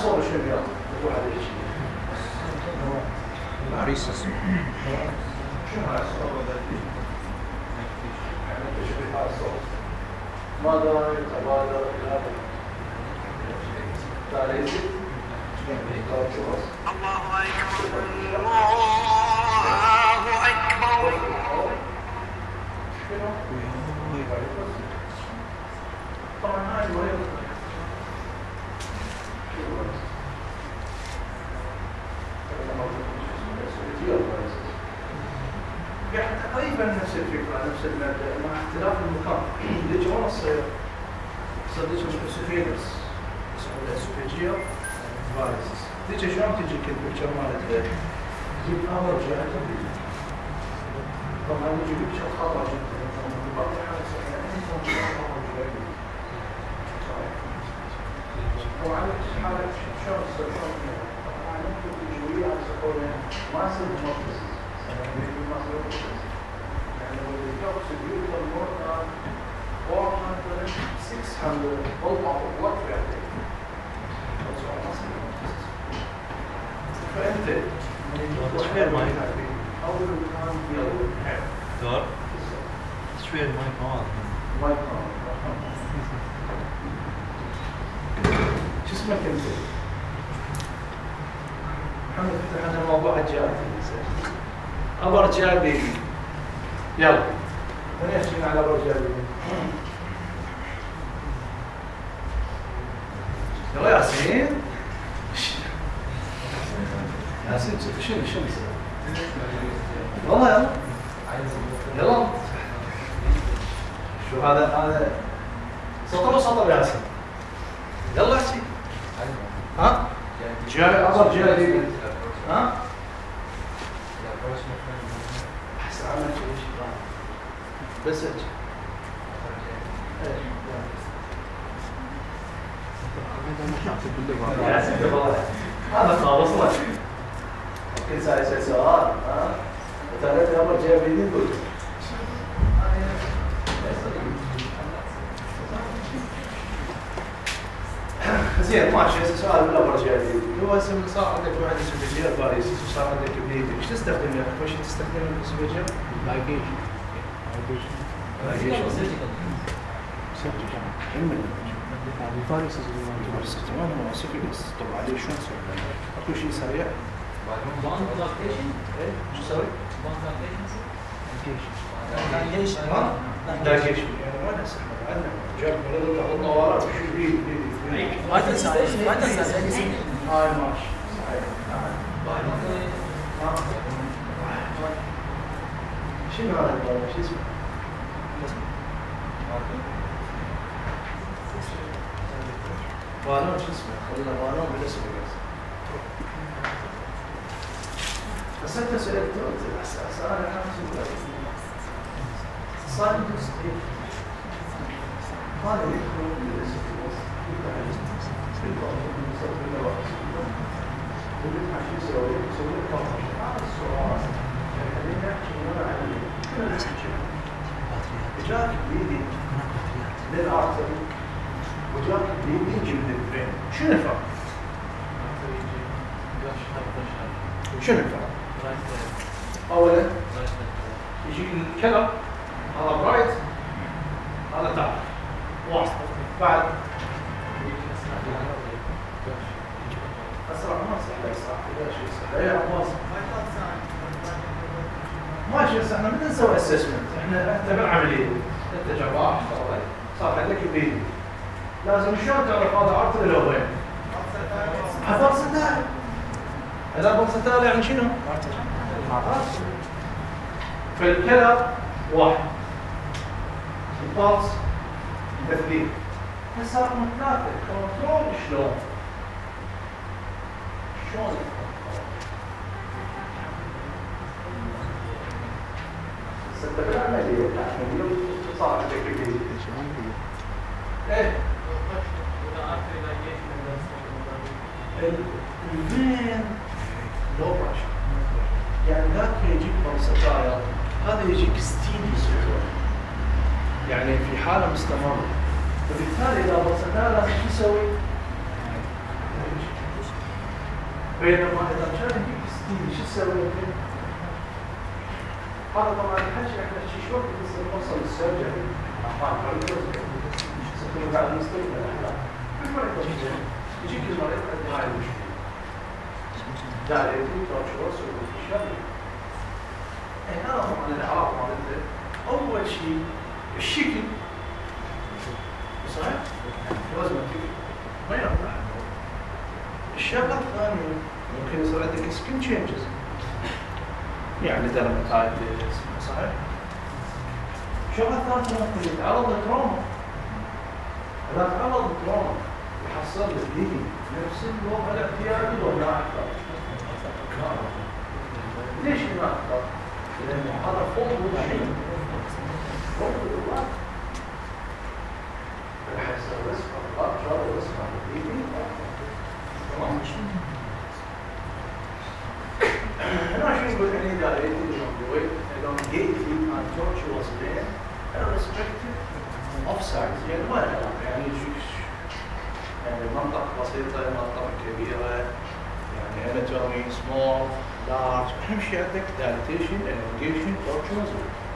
صور شنو يلا تروح على شيء ريسس شنو هاي الصور يعني تشبه هاي الصور ماذا يتبادر الى تعريف الله أكبر الله أكبر طبعا هاي الوهي يعني تقريبا نفس الفكره نفس الماده مع اختلاف المكان. يجون الصير صديقهم اسوفيجس اسمه الاسوفيجيا فايروس تيجي شلون تجي البيكتشر مالتها تجيب امر جهه طبعا يجي بيكتشر خطا جدا بعض الحالات طبعا حالة شلون تصير طبعا ممكن تجويه على سبيل ما يصير مورفيسيس يعني لو contributor more than 400, 600 أضعاف what we are taking. فأنت شوية الماي أول كان يلا دور شوية الماي كمان ما يكون شو اسمك أنت؟ محمد فتح لنا موضوع الجهاد أبو رجال بيبي يلا من يحكي على أبو رجال بيبي يلا ياسين ياسين شنو والله يلا يلا شو هذا سطر وسطر ياسين يلا احكي ها جاي أبو رجال بيبي ها احسن عمل شيء بس اجي هذا خالص لك كل ساعه يسال سؤال ها ثلاث ايام جاي بيدي تقول زين ماشي هسه سؤال من اول جاي هو اسم صار عندك واحد اسمه جير باريس وصار عندك بليدنج ايش تستخدم يا اخي؟ وش تستخدم الاسبوجير؟ لايجيشن الفارس تمام هو سيفيلس طبعا عليه شلون تسوي؟ اكو شيء سريع؟ ايه شو تسوي؟ لايجيشن يعني ما نسمع عندنا جاب ولد الطوارئ وشو بيه ما تنسى هاي ماشي صحيح شنو هذا الدواء؟ شو اسمه؟ بالون شو اسمه؟ خلينا بالون بالاسم بس انت سألت سؤال الحين صار مستحيل هذا يدخل بالاسم جاك بيدي للارتري وجاك بيدي من البرين شنو الفرق؟ شنو الفرق؟ اولا يجي الكلام هذا برايت هذا تحت واحد بعد اسرع ما صح يسرع لا شيء صح يا عباس ماشي بس احنا بدنا نسوي اسسمنت احنا نعتبر عمليه انت جراح صار عندك البيبي لازم شلون تعرف هذا ارتري لو وين؟ برستال هذا برستال يعني شنو؟ ارتري فالكلى واحد البالس تثبيت بس رقم ثلاثة كنترول شلون؟ شلون؟ ستة بالعملية صار عندك الجديد ايه الفين لو بريشر يعني ذاك يجيك بلسطايا هذا يجيك ستيدي سكر يعني في حالة مستمرة فبالتالي إذا بلسطايا لازم شو يسوي؟ بينما اذا كان يجيك ستيل شو تسوي انت؟ هذا طبعا الحكي احنا شي وقت نصير نوصل للسيرجري بعد نستلم الاحلام يجيك المريض عنده هاي المشكله دايرتي تورشوس والشغل هنا طبعا الاعراض مالته اول شيء الشكل صحيح؟ وزنك ما ينفع الشغله الثانيه ممكن يصير عندك سكين تشينجز يعني درماتايتس صحيح؟ شغله ثالثه ممكن يتعرض لتروما اذا تعرض لتروما يحصل له بليدنج نفس الوضع الاعتيادي ولا اكثر ليش ما اكثر؟ لانه هذا فوق الوضعين فوق الوضع راح يصير ريسك اكثر وريسك بليدنج تمام؟ هنا شو يقول يعني دايرتي للجويد elongated and tortuous vein irrespective of size يعني ما يعني يعني منطقة بسيطة منطقة كبيرة يعني anatomy small large أهم شيء عندك dilatation elongation tortuous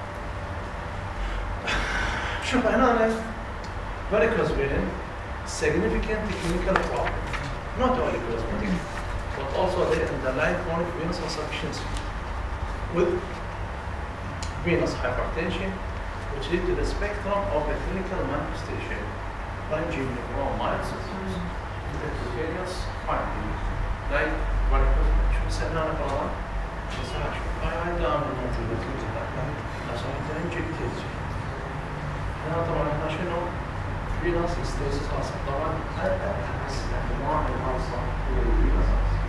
شوف هنا varicose vein significant clinical problem not only cosmetic but also the underlying chronic venous insufficiency with venous hypertension, which lead to the spectrum of the clinical manifestation, ranging from mild symptoms to cutaneous finding, like varicose vein. سألنا فرضا مساحة هاي دائما موجودة في الجسم، عشان تنجكتيز. هنا طبعا احنا شنو؟ venous stasis خاصة طبعا أنواع الخاصة هي الفينوس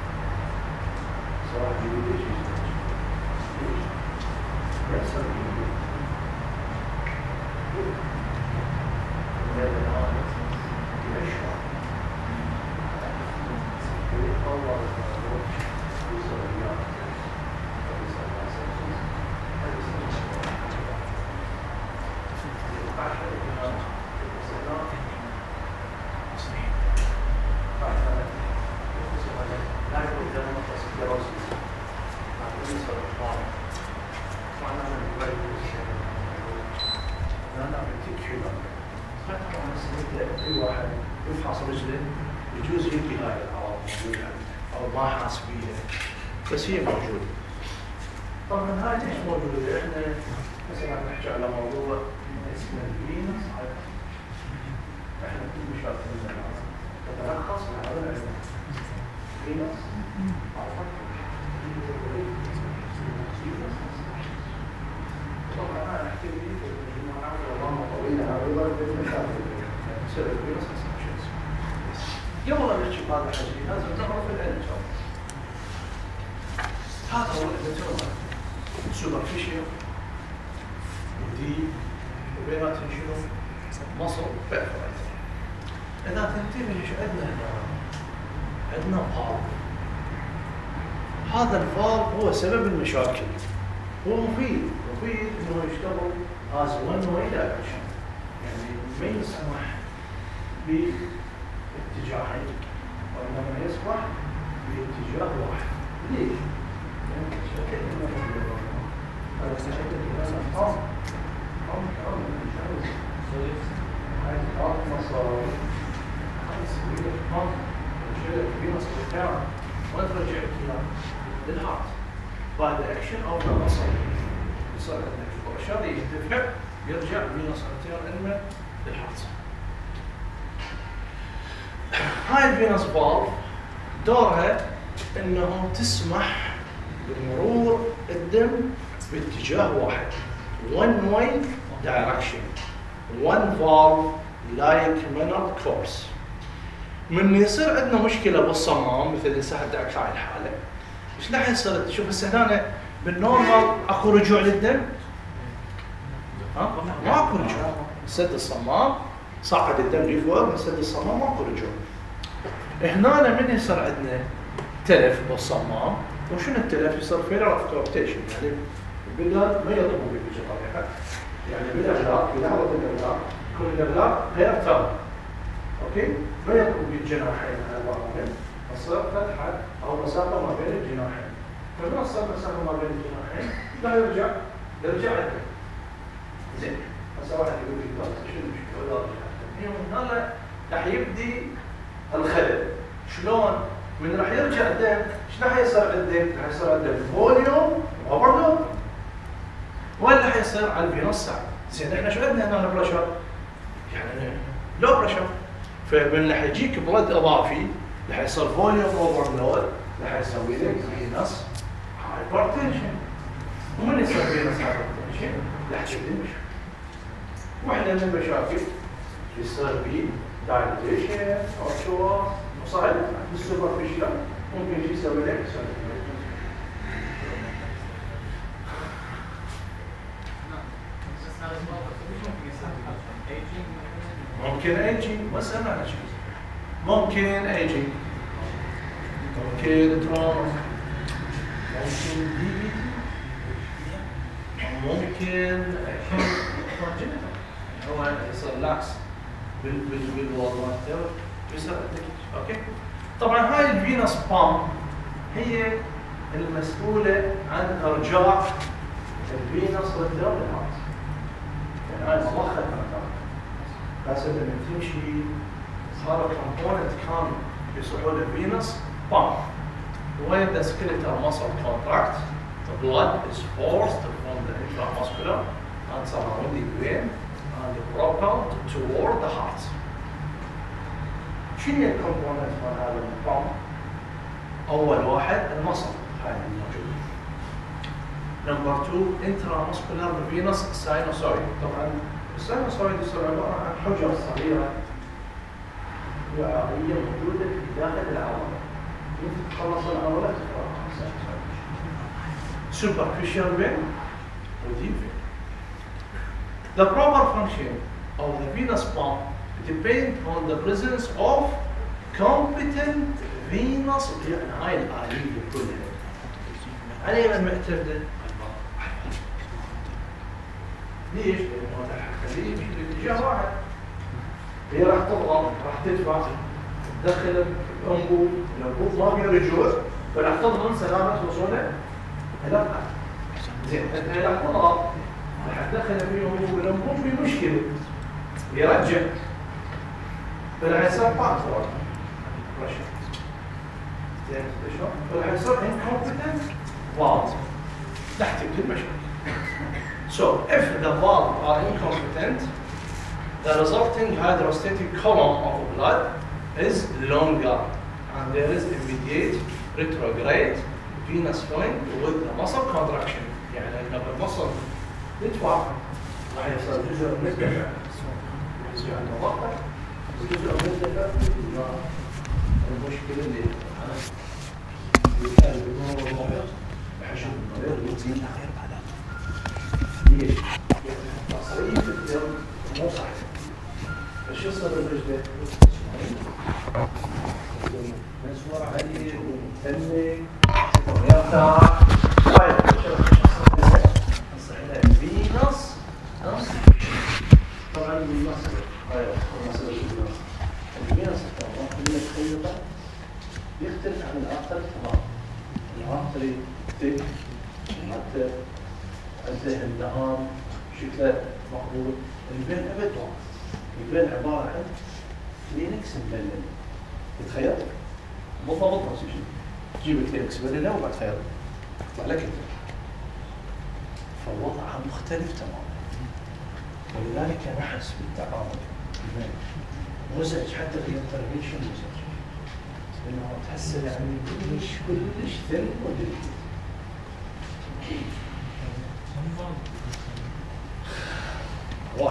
سواء جديدة شيء يحصل اي واحد يفحص رجله يجوز يلقي هاي الاعراض موجوده او ما حاس بيها بس هي موجوده. طبعا هاي ليش موجوده؟ احنا مثلا نحكي على موضوع اسمه الفينوس احنا كل مشاكلنا تتلخص في هذا العلم. فينوس طبعا انا احكي لك المجموعه والله طويله عريضه بالمشاكل قبل ان نحكي بهذا الحكي لازم نعرف العلم هذا هو الابيتوما سوبرفيشال وديب وبيناتهم شنو؟ مصر وبيرفوريت. اذا تنتبه ايش عندنا هنا؟ عندنا فالف. هذا الفالف هو سبب المشاكل. هو مفيد انه يشتغل از ون واي دايركشن يعني ما يسمح باتجاهين وانما يسمح باتجاه واحد. ليش؟ لان شكل هذا شكل الانسان هاي الارض مصاري هاي سبيل الحمض وشيل الفينوس بتاعه وترجع الكلام للهارت by the action of the muscle يصير عندك البرشر يرتفع يرجع فينوس ارتيريال للهارت. هاي الفينوس فالف دورها انه تسمح بمرور الدم باتجاه واحد one way direction one valve like Maynard course. من يصير عندنا مشكله بالصمام مثل هسه حتى هاي الحاله ايش راح يصير؟ شوف هسه هنا بالنورمال اكو رجوع للدم؟ ها؟ ماكو رجوع. سد الصمام صعد الدم لفوق من سد الصمام ماكو رجوع. هنا من يصير عندنا تلف بالصمام وشنو التلف؟ يصير فيلر اوف كورتيشن يعني البلاد ما يضربوا بالجراحه يعني بالابلاغ بلحظه الابلاغ يكون الابلاغ غير تام اوكي؟ ما يضربوا بالجناحين على بعضهم تصير فتحه او مسافة ما بين الجناحين. فبنص المسافة ما بين الجناحين لا يرجع عدل. زين. هسه واحد يقول لي شنو المشكلة؟ ولا رجع من هنا راح يبدي الخلل. شلون؟ من راح يرجع الدم، ايش راح يصير عندك؟ راح يصير عندك فوليوم اوفرلود. وين راح يصير؟ على الفينوس سايد. زين احنا شو عندنا هنا البريشر؟ يعني لو بريشر. فمن راح يجيك بلد اضافي راح يصير فوليوم اوفرلود، راح يسوي لك فينوس هايبرتنشن. ومن يصير فينوس هايبرتنشن؟ راح تبدي المشاكل. واحدة من المشاكل يصير به دايليتيشن او شو صحيح بالسوبرفيشال ممكن شيء يسوي لك ممكن ايجينج ما سمعنا شيء ممكن ايجينج ممكن تروما ممكن دي ممكن هو يصير لاكس بالوضع يصير اوكي. طبعا هاي الفينوس بامب هي المسؤولة عن ارجاع الفينوس والدم للهارت. يعني هاي مضخة بس لما تمشي صار كومبوننت كامل يصيحوا له فينوس بامب. When the skeletal muscle contracts, the blood is forced from the intramuscular and surrounding vein and propelled toward the heart. شنو الكومبوننت من هذا البامب؟ أول واحد المصل هاي الموجود. نمبر 2 intramuscular venous sinusoid. طبعا الساينوسويد يصير عبارة عن حجر صغيرة وعائية موجودة في داخل العضلة. يمكن تخلص العضلة تفرغها. Superficial vein or deep vein. The proper function of the venous pump depends on the presence of competent venous. يعني هاي الآلية كلها عليها المعتمدة. ليش؟ لأنه الخليج باتجاه واحد. هي راح تضغط، راح تدفع، تدخل الأنبوب، الأنبوب ما فيه رجوع، فراح تضمن سلامة وصوله إلى القلب. زين، أنت راح تضغط، راح تدخل فيه أنبوب، الأنبوب فيه مشكلة، يرجع، فراح يصير باكورد بريشر. زين، شلون؟ فراح يصير incompetent valve. راح تبدي المشاكل. So, if the valves are incompetent, the resulting hydrostatic column of blood is longer, and there is immediate retrograde venous filling with the muscle contraction. يعني لما المصل يدفع راح يصير جزء من الدفع يصير عنده ضغط وجزء من الدفع المشكلة اللي كان بدون الضغط بحجم الروتين غير بعد ليش؟ تصريف الدم مو صحيح. ايش يصير بالرجل؟ مسمار عليه ومتنك ويرتاح. طيب نصح له فينوس طبعا بالمصر. طيب المصر الفينوس طبعا اللي تخيطه يختلف عن الآخر تماما. الآخر تك حتى عنده النهام شكله مقبول. البين ابد واحد. البين عباره عن كلينكس مبلل. تتخيل؟ بالضبط نفس الشيء. تجيب كلينكس مبلله وبعد تخيل يطلع لك البين. فوضعها مختلف تماما. ولذلك نحس بالتعامل. مزعج حتى في الانترفيشن مزعج. لانه تحس يعني كلش ثن ودليل. Why?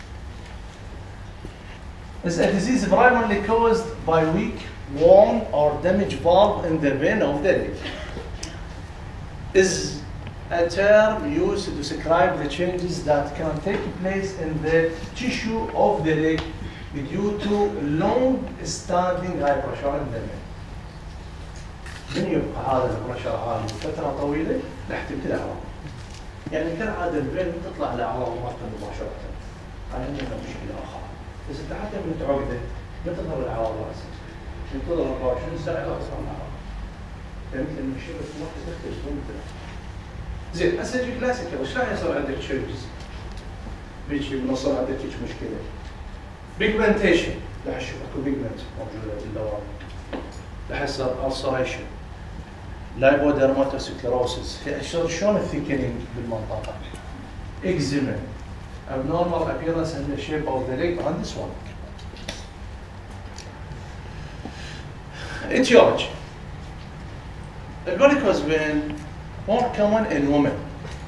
Is a disease primarily caused by weak, worn, or damaged valve in the vein of the leg. Is a term used to describe the changes that can take place in the tissue of the leg due to long-standing high pressure in the vein. من يبقى هذا البرشر عالي فترة طويلة راح تبتدي الأعراض. يعني كالعادة الفين تطلع الأعراض مباشرة. هاي عندنا مشكلة أخرى. بس أنت حتى من تعوده ما تظهر الأعراض رأسا. تنتظر 24 ساعة لا تصير الأعراض. فهمت لان الشيء بس ما تختلف ممكن. زين هسه يجي كلاسيكال ايش راح يصير عندك تشينجز؟ بيجي من يصير عندك هيك مشكله. بيجمنتيشن راح تشوف اكو بيجمنت موجوده بالدوام. راح يصير ulceration. لايبوديرماتوسكلروسيس شلون الثيكنينج بالمنطقه؟ اكزيما abnormal appearance in the shape of the leg on this one. Etiology. The varicose vein more common in women.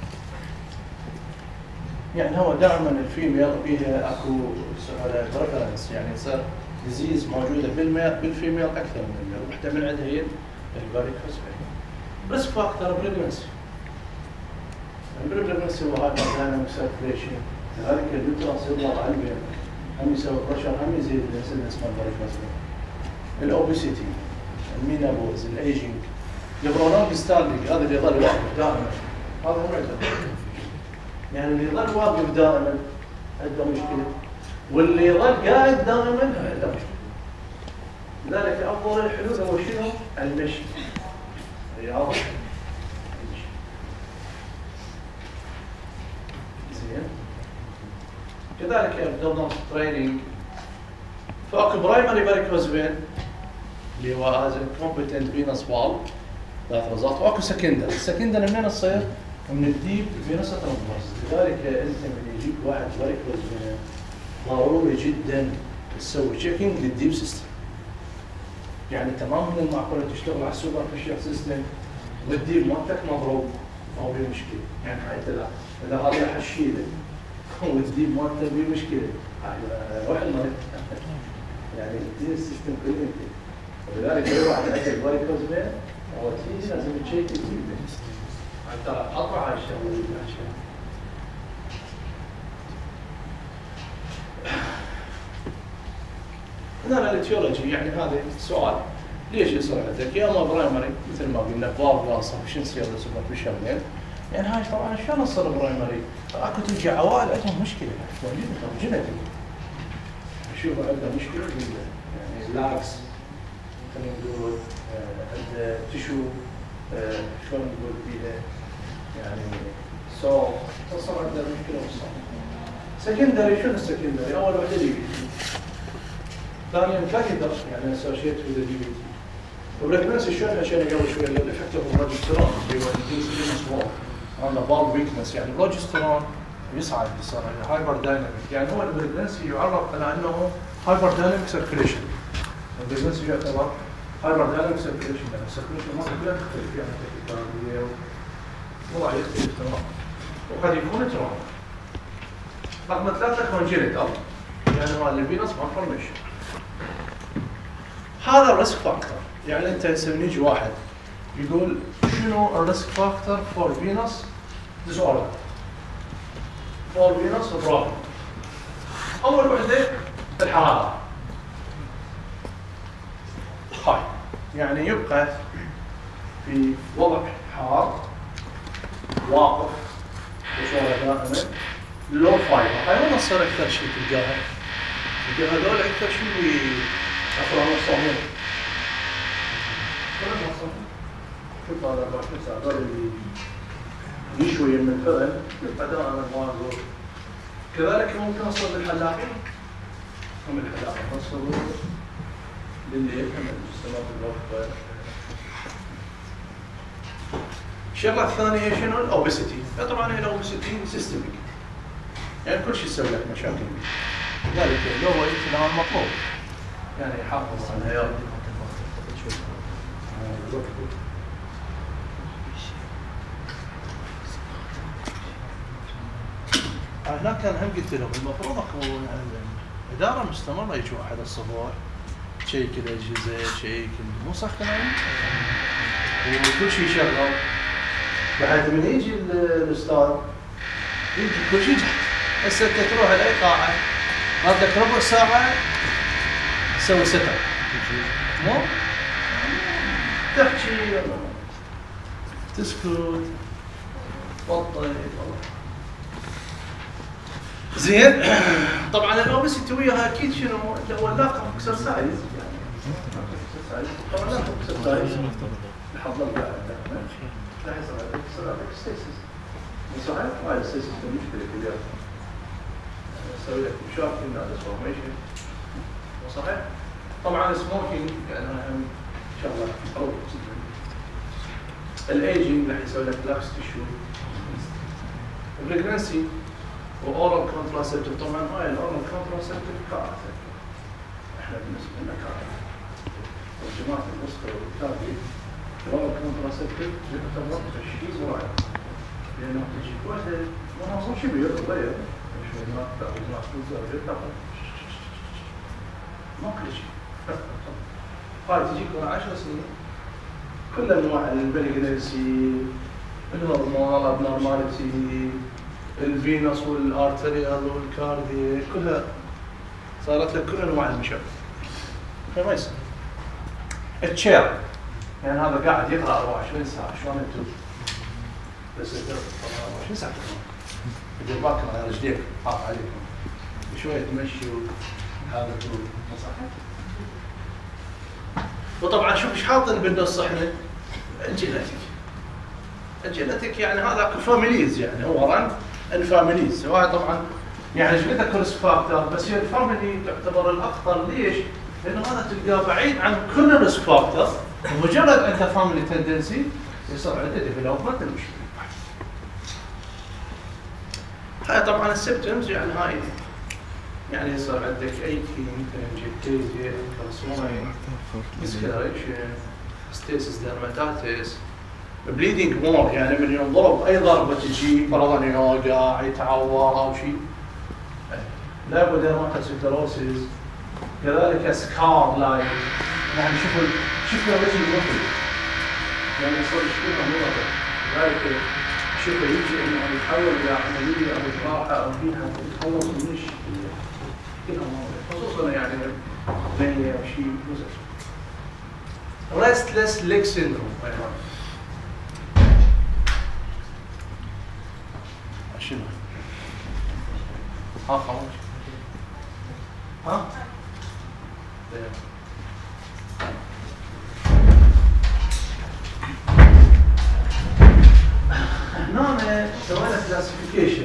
يعني هو دائما الفيميل فيها اكو بريفرنس يعني يصير ديزيز موجوده بالفيميل اكثر من الميل، واحده من عندها هي الفاريكوز فين. ريسك فاكتور بريجنسي. البريجنسي هو هايبر دايناميك سيركيليشن، لذلك اليوترس يضغط على البين، هم يسوي بريشر، هم يزيد الانسولين اسمه الفاريكوز فين. الاوبيسيتي، المينابوز، الايجينج، البرونونج ستاندينج هذا اللي يظل واقف دائما، هذا هم عنده. يعني اللي يظل واقف دائما عنده مشكله، واللي يظل قاعد دائما عنده مشكله. لذلك افضل الحلول هو شنو؟ المشي. رياضه. زين. كذلك ابدومينال تريننج. فاكو برايمري فاريكوز فين اللي هو از كومبتنت فينس وال ذات ريزلت، واكو سكندري. السكندري منين تصير؟ من الديب فينس ترانسفيرس. لذلك انت من يجيك واحد فاريكوز فين ضروري جدا تسوي تشيكينج للديب سيستم. يعني تمام من المعقول تشتغل على السوبر فيشيال سيستم والديب مالتك مضروب او في مشكله، يعني اذا هذا حشيله والديب مالته في مشكله روح المريض. يعني الديب سيستم كله يمكن، ولذلك اي واحد عنده فاريكوز فين اول شيء لازم تشيك الديب حتى اطلع على الشغله اللي بحكيها. هنا الاتيولوجي يعني هذا سؤال ليش يصير عندك يا اما برايمري مثل ما قلنا فالفولار سفشنسي ولا سوبرفيشال فين، يعني هاي طبعا شلون تصير برايمري؟ اكو تلقى عوائل عندهم مشكله جينيتيك، شوف عنده مشكله يعني لاكس خلينا نقول عنده تشو شلون نقول بيها يعني صوت تصير عنده مشكله بالصوت. سكندري شنو السكندري؟ اول وحده دي ثانيا كاثيتر يعني اسوشيت وذ دي بي تي. وبريجنسي شلون عشان قبل شويه اللي حتى البروجسترون اللي هو الانسولين سمول عنده فالف ويكنس، يعني البروجسترون يصعد يصير هايبر دايناميك، يعني هو البريجنسي يعرف على انه هايبر دايناميك سيركيليشن. البريجنسي يعتبر هايبر دايناميك سيركيليشن، يعني السيركيليشن ما كلها تختلف، يعني تكتيكاليه وضع يختلف تماما وقد يكون تماما. رقم ثلاثه كونجينيتال، يعني هو اللي فينس مالفورميشن. هذا الريسك فاكتور، يعني انت يسمي يجي واحد يقول شنو الريسك فاكتور فور فينس ديس اوردر فور فينس بروبلم. اول وحده الحراره، هاي يعني يبقى في وضع حار واقف بصوره دائمه لو فايبر. هاي وين تصير اكثر شيء تلقاها؟ تلقى هذول اكثر شيء أفران الصامون. شوف هذا الباشمهندس هذول اللي يشوي من الفرن يبقى دائما ما نقول. كذلك ممكن نصب الحلاقين، هم الحلاقين نصبوا بالليل هم السماء بالوقت. الشغلة الثانية هي شنو؟ الأوبيسيتي. طبعا هي الأوبيسيتي سيستميك، يعني كل شيء يسوي لك مشاكل. لذلك لو هو التناول مطلوب، يعني يحافظ على العيال. هناك كان هم قلت لهم المفروض اكو يعني اداره مستمره، يجي واحد الصبح تشيك الاجهزه تشيك مو صح كلامي؟ وكل شيء شغال، بعد من يجي الاستاذ يجي كل شيء جاهز. هسه انت تروح لاي قاعه عندك ربع ساعه تسوي سيت اب، مو تحكي تسكت تبطل زين. طبعا الاوبسيتي وياها اكيد شنو اللي هو اللاقط اكسرسايز، يعني طبعا لاقط اكسرسايز تحضر قاعد لا يصير عندك ستيسس. صحيح؟ هاي الستيسس مشكلة كبيرة. نسوي لك مشاكل ناقص فورميشن. صحيح؟ طبعا السموكينج يعني اهم شغله او الايجنج راح يسوي لك لاكس تشو. البريجنسي واورال كونتراسبتيف. طبعا هاي الاورال كونتراسبتيف كارثه. احنا بالنسبه لنا كارثه. وجماعه الاسره والكافي الاورال كونتراسبتيف يعتبر تشخيص واعي. لانه تجيك واحده وانا مو شبيه صغير شوي ما تاخذ ما تاخذ تاخذ ما كل شيء. هاي تجيك ورا 10 سنين كل انواع البريجنسي، الهرمونال ابنورماليتي، الفينوس والارتريال والكاردياك كلها صارت لك كل انواع المشاكل. فما يصير. التشير يعني هذا قاعد يقرا 24 ساعه شلون انتم؟ بس طبعا 24 ساعه يدير بالكم على رجليك حاط عليكم شويه تمشي هذا كله صحيح. وطبعا شوف ايش حاطين بالنص احنا؟ الجينيتيك يعني هذا فاميليز يعني هو رن ان فاميليز. سواء طبعا يعني ايش قد ريسك فاكتور بس هي الفاميلي تعتبر الاخطر. ليش؟ لانه هذا تلقاه بعيد عن كل الريسك فاكتور ومجرد انت فاميلي تندنسي يصير عندك ديفلوبمنت المشكله. هاي طبعا السيمبتومز يعني هاي يعني يصير عندك ايكينج، انجكتيزيا، كالسوين، ديسكلريشن، ستيسس ديرماتيتس، بليدنج مور يعني من ينضرب اي ضربه تجي فرضا يوقع يتعور او شيء. لابد ديرماتوسكلروسيس، كذلك سكار لاين يعني شوفوا الوجه المخرج يعني يصير يشبه مرض. لذلك شوفه يجي انه يتحول الى عمليه او جراحه او فيها يتخلص من الشيء كلها مواضيع خصوصا يعني هي شيء مزعج. restless leg syndrome شنو؟ ها خلاص ها؟ هنا سوينا كلاسيفيكيشن.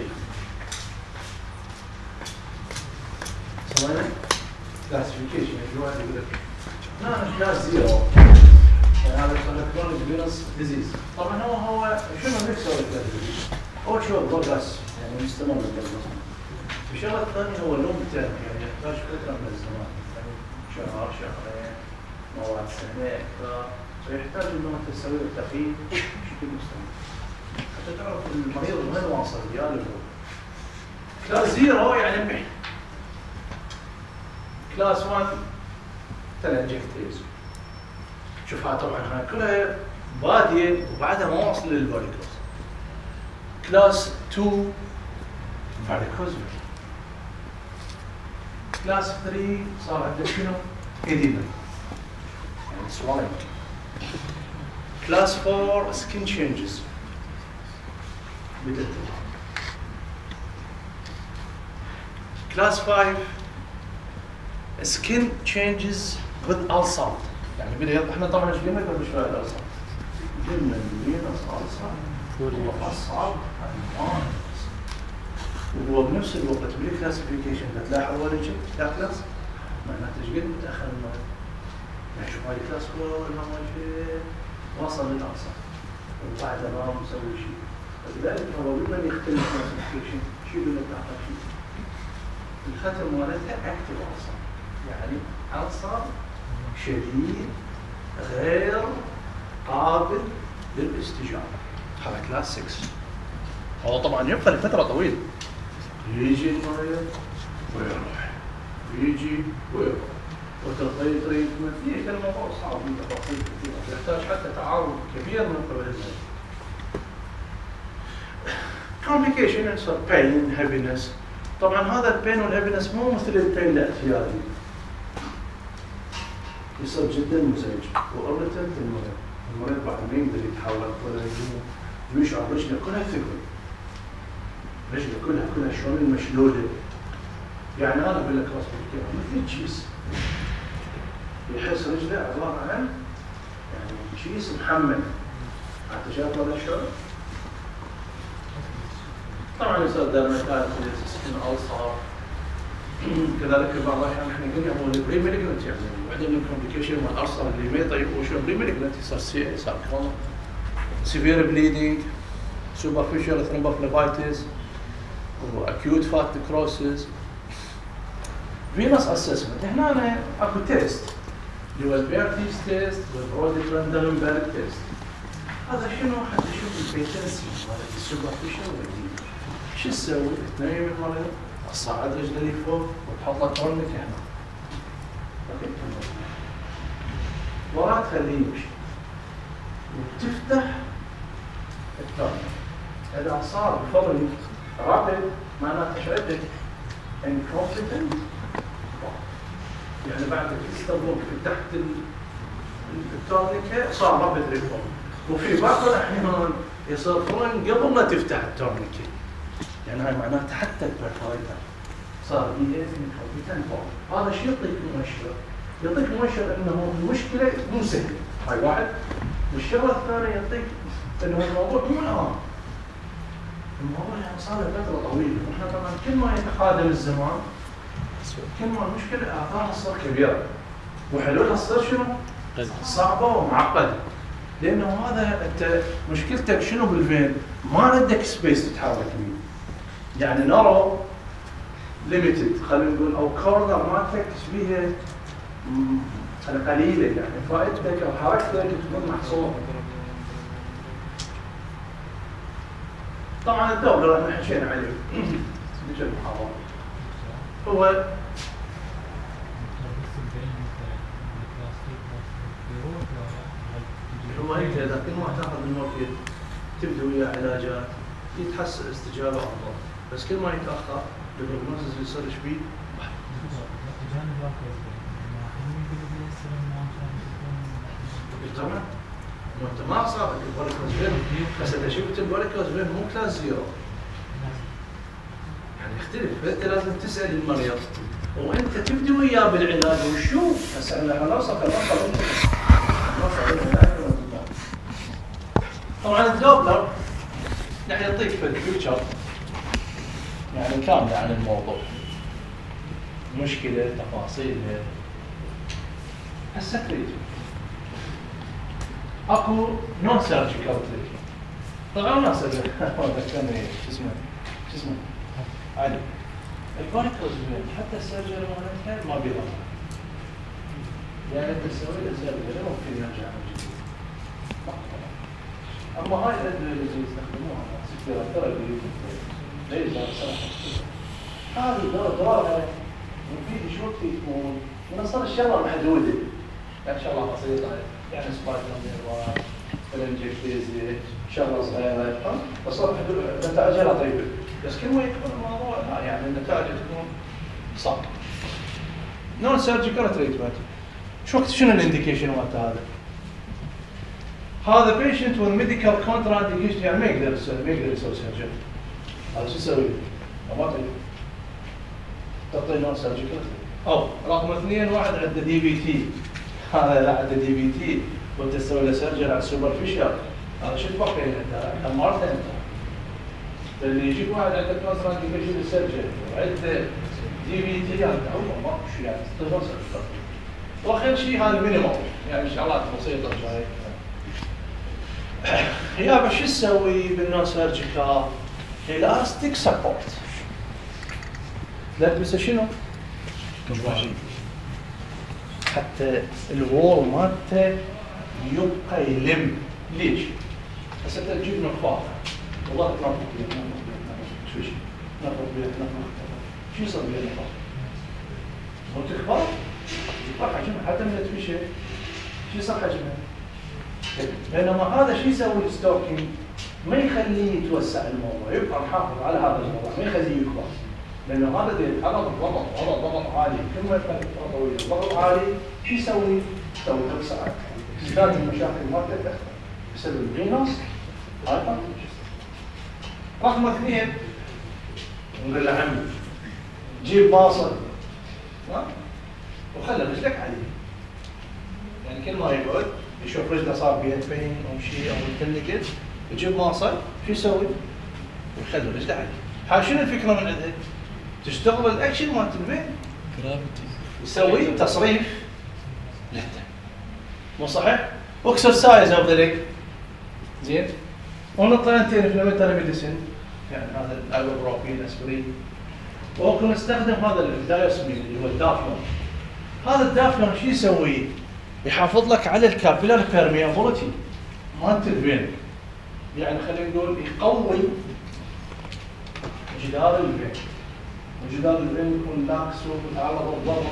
كلاسيفيكيشن يعني واحد يقول لك هنا كلاس زيرو يعني هذا يسمى كرونيك فينوس ديزيز. طبعا هو شنو نفسه الكلاس؟ هو شو بروجرس يعني مستمر البروجرس. الشغله الثانيه هو لونج تيرم يعني يحتاج فتره من الزمان يعني شهر شهرين مواد سنه اكثر فيحتاج انه انت تسوي له تقييم بشكل مستمر حتى تعرف المريض وين واصل يا له. كلاس زيرو يعني بحي. كلاس 1 تلانجكتيز. شوف هاي طبعا هاي كلها باديه وبعدها ما واصل للفاريكوز. كلاس 2 فاريكوز. كلاس 3 صار عندك شنو؟ إديما يعني سوالف. كلاس 4 سكين تشينجز بدت. كلاس 5 سكين تشينجز with ulcer يعني بدا يضح. احنا طبعا ايش قلنا قبل شوي الالسر؟ قلنا الفينوس السر والأعصاب وهو بنفس الوقت بالكلاسيفيكيشن تلاحظ ولا شيء لا كلاس معناته ايش قد متاخر المرض. يعني شوف هاي كلاس 4 وصل للألسر وبعد ما مسوي شيء. لذلك هو بما يختلف الكلاسيفيكيشن شو يقول لك تعطيك شيء. الختم مالتها اكتف ألسر يعني ألسر شديد غير قابل للاستجابة. هذا كلاس 6. هو طبعا يبقى لفترة طويلة. يجي المريض ويروح يجي ويروح وتعطيه تريتمنت. هي الموضوع صعب من تفاصيل كثيرة يحتاج حتى تعاون كبير من قبل المريض. complication يصير pain heaviness. طبعا هذا البين والهيفينس مو مثل البين الاعتيادي. يصير جدا مزعج وارتنت المريض بعد ما يقدر يتحرك ولا يقوم ويشعر رجله كلها ثقل. رجله كلها شلون المشلوله. يعني انا اقول لك راسك مثل الجيس. يحس رجله عباره عن يعني كيس محمل. حتى شايف هذا الشغل؟ طبعا يصير ديرماتايتس، سكين ألسر. كذلك بعض الأحيان احنا قلنا هو البري مالجنت، يعني واحدة من الكومبليكيشن مال الألسر اللي ما يطيب هو شو بري مالجنت، يصير ساركوما، سيفير بليدنج، سوبرفيشال ثرومبوفليبايتس، واكيوت فات نكروسيس. فينوس اسسمنت هنا اكو تيست اللي هو البيرتيز تيست والبرودي ترندلنبرغ تيست. هذا شنو؟ حتى تشوف البيتنسي مال السوبرفيشال والديب. شو تسوي؟ تنيم المريض، تصعد رجله اللي فوق وتحط له تورنيك هنا. اوكي، وراه تخليه يمشي وتفتح التورنيك. اذا صار بفضل رابد معناته ايش عندك؟ incompetent. يعني بعد تستخدم تحت التورنيكه صار رابد ريفورم. وفي بعض الاحيان يصيرون قبل ما تفتح التورنيكه. يعني هاي معناته حتى البرفايتر صار incompetent. هذا شو يعطيك مؤشر؟ يعطيك مؤشر انه المشكله مو سهله. هاي واحد. والشغله الثانيه يعطيك انه الموضوع مو الان. الموضوع يعني صار له فتره طويله، واحنا طبعا كل ما يتقادم الزمان كل ما المشكله اثارها تصير كبيره وحلولها تصير شنو؟ صعبه ومعقده. لانه هذا انت مشكلتك شنو بالفين؟ ما عندك سبيس تتحرك فيه. يعني نارو ليميتد خلينا نقول، او كورنر مالتك تشبيها قليله، يعني فائدتك او حركتك تكون محصوره. طبعا الدوبلر احنا حكينا عليه في المحاضره. هو انت اذا كل ما تاخذ المورفين تبدا وياه علاجات يتحسن استجابه افضل، بس كل ما يتاخر البروجنوزس يصير ايش بيه؟ تمام؟ وانت ما صار البوليكوز فين، بس اذا شفت البوليكوز فين مو كلاس زيرو. يعني يختلف، فانت لازم تسال المريض وانت تبدي وياه بالعلاج وشوف. هسه احنا نوصل طبعا الدوبلر يعني يعطيك في الفيوتشر يعني كامله عن الموضوع، مشكله تفاصيلها. هسه تريتمنت اكو نون سيرجيكال تريتمنت. طبعا ما سجل ذكرني شو اسمه علي الباريكوز فين حتى السيرجري مالتها ما بيضر، يعني انت تسوي له سيرجري ممكن يرجع من جديد. اما هاي الادويه اللي يستخدموها سكتيرابي ليزر صراحه هذه ضررها مفيد شو تكون ونصير الشغله محدوده، يعني شغله بسيطه يعني سبايدر فلنجكتيزي شغله صغيره بس نتائجها طيبه. بس كل ما يكون الموضوع يعني النتائج تكون صعبه. نون سيرجيكال تريتمنت شنو الانديكيشن مالته هذا؟ هذا بيشنت وذ ميديكال كونترانديكيشن، يعني ما يقدر يسوي سيرجري. هذا شو يسوي؟ ما تعطي نون سيرجيكال. او رقم اثنين واحد عنده دي بي تي، هذا لا عنده دي بي تي وانت تسوي له سيرجري على السوبرفيشال، هذا شو تفكر انت؟ مرته انت اللي يجيب واحد عنده كونترانديكيشن للسيرجري وعنده دي بي تي هذا عمره ماكو شيء يعني تخلص. واخر شيء هذا مينيموم يعني شغلات بسيطه جاي. يابا شو تسوي بالنون سيرجيكال؟ الاستيك سبورت تلبسه شنو؟ حتى الوول مالته يبقى يلم. ليش؟ بس انت تجيب نقاط والله تنظف بيها شو شيء نظف بيها شو يصير بيها النقاط؟ وتكبر يكبر حجمها حتى من التفشي شو يصير حجمها؟ بينما هذا شو يسوي الستوكينج؟ ما يخليه يتوسع الموضوع، يبقى محافظ على هذا الموضوع ما يخليه يكبر، لانه هذا يتعرض ضغط عالي. كل ما يكون فتره طويله ضغط عالي شو يسوي؟ يسوي توسعات، تزداد المشاكل مالته تكثر بسبب الفينوس هايبرتنشن. رقم اثنين نقول له عمي جيب باصه وخلي رجلك عليه، يعني كل ما يقعد يشوف رجله صار بيها بين او شيء او تنقل، يجيب ماصه شو يسوي؟ يخلي رجله عليه. هاي شنو الفكره من عندها؟ تشتغل الاكشن مالت البين. جرافيتي. يسوي تصريف له. مو صحيح؟ اكسرسايز اوف ذا ليج. زين؟ ونطلع انتين انفلاماتوري ميديسن، يعني هذا الايبوبروفين، اسبرين. وممكن نستخدم هذا الدايوسمين اللي هو الدافلون. هذا الدافلون شو يسوي؟ يحافظ لك على الكابيلار بيرميابيلتي مالت الفين. يعني خلينا نقول يقوي جدار الفين. وجدار الفين يكون لاكس وعلى الضغط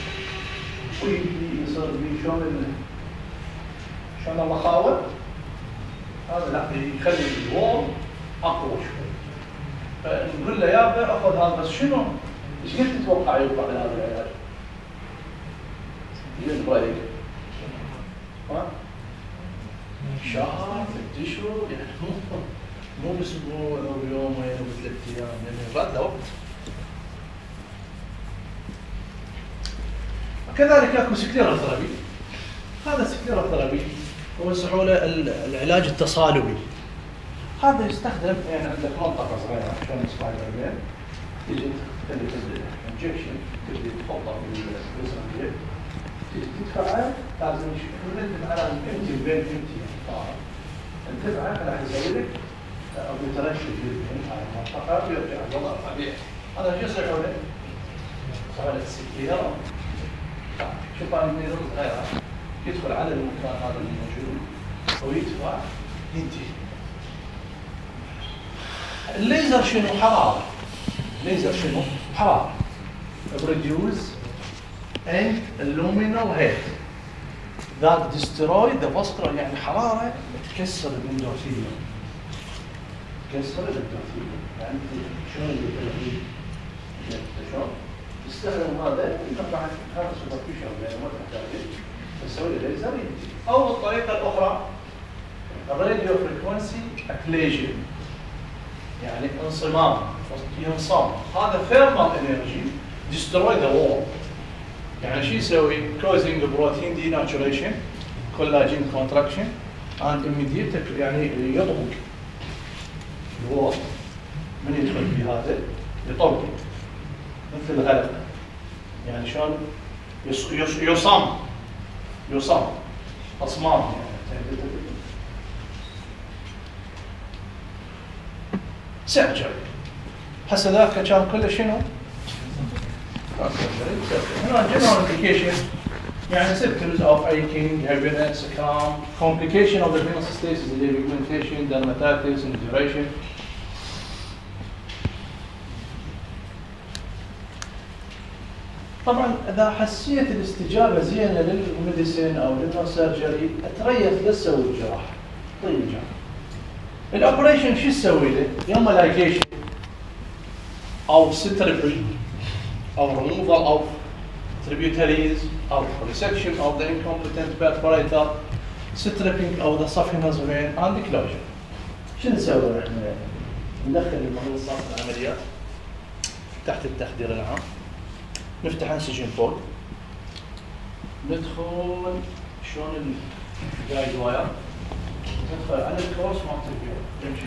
ويصير فيه شلون المخاوة. هذا لا يخلي الوول اقوى شوي. فنقول له يابا اخذ هذا، بس شنو؟ ايش قد تتوقع يوقع من هذا العلاج؟ من رايك؟ ها؟ شهر، 6 اشهر، يعني مو باسبوع او بيومين او ب3 ايام، يعني بعد له وقت. وكذلك اكو سكليروثيرابي. هذا السكليروثيرابي هو سحوله العلاج التصالبي. هذا يستخدم يعني عندك منطقه صغيره عشان يصبح العين، تجي تخلي انجكشن، تبدي تحطها بالجزء، تجي تدفعه، لازم تدفع على الامتي بين امتي يعني طارق. تدفعه راح يسوي لك او يترشد البين على المنطقه ويرجع الوضع طبيعي. هذا شو يسحوله؟ سحوله السكليرا. شوف هذه النيرون صغيره يدخل على المكان هذا اللي موجود ويدفع ينتهي. الليزر شنو؟ حرارة. الليزر شنو؟ حرارة. produce an luminal head that destroy the vascular، يعني حرارة تكسر الاندوثيليوم. تكسر الاندوثيليوم، يعني شلون اللي شلون؟ تستخدم هذا طبعا هذا سوبرفيشال يعني ما تحتاج تسوي له ليزر ينتهي. او الطريقة الأخرى الراديو فريكونسي اكليجن، يعني انصمام، ينصم. هذا ثيرمال انرجي ديستروي ذا وول. يعني شو يسوي؟ كوزنج بروتين دي ناتشوريشن، كولاجين كونتراكشن اند immediate، يعني يطبق الوول. من يدخل في هذا يطبق مثل الغلق، يعني شلون يصم اصمام يعني. سيرجري. هسه ذاك كان كله شنو؟ هنا جنرال انديكيشن، يعني symptoms of aching, heaviness, cramp, complication of the venous stasis, depigmentation, dermatitis, induration. طبعا اذا حسيت الاستجابه زينه للميديسين او للسيرجري اتريث لا تسوي الجراحه. طيب الجراحه. الاوبريشن شو تسوي له؟ يا اما لايجيشن او ستريبل او ريموفال اوف tributaries او resection of the incompetent perforator, stripping of the saphenous vein and closure. شو نسوي احنا؟ ندخل المريض صالة العمليات تحت التخدير العام، نفتح انسجن فوق، ندخل شلون الجايد واير، ندخل على الكورس مالت البيوت، نمشي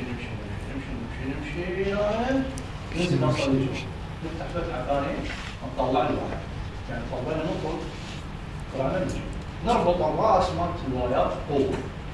ننزل نوصل لجوا، نفتح فتحه ثانيه نطلع الواير، يعني طلعنا نطل طلعنا نجي، نربط الراس مالت الواير طول.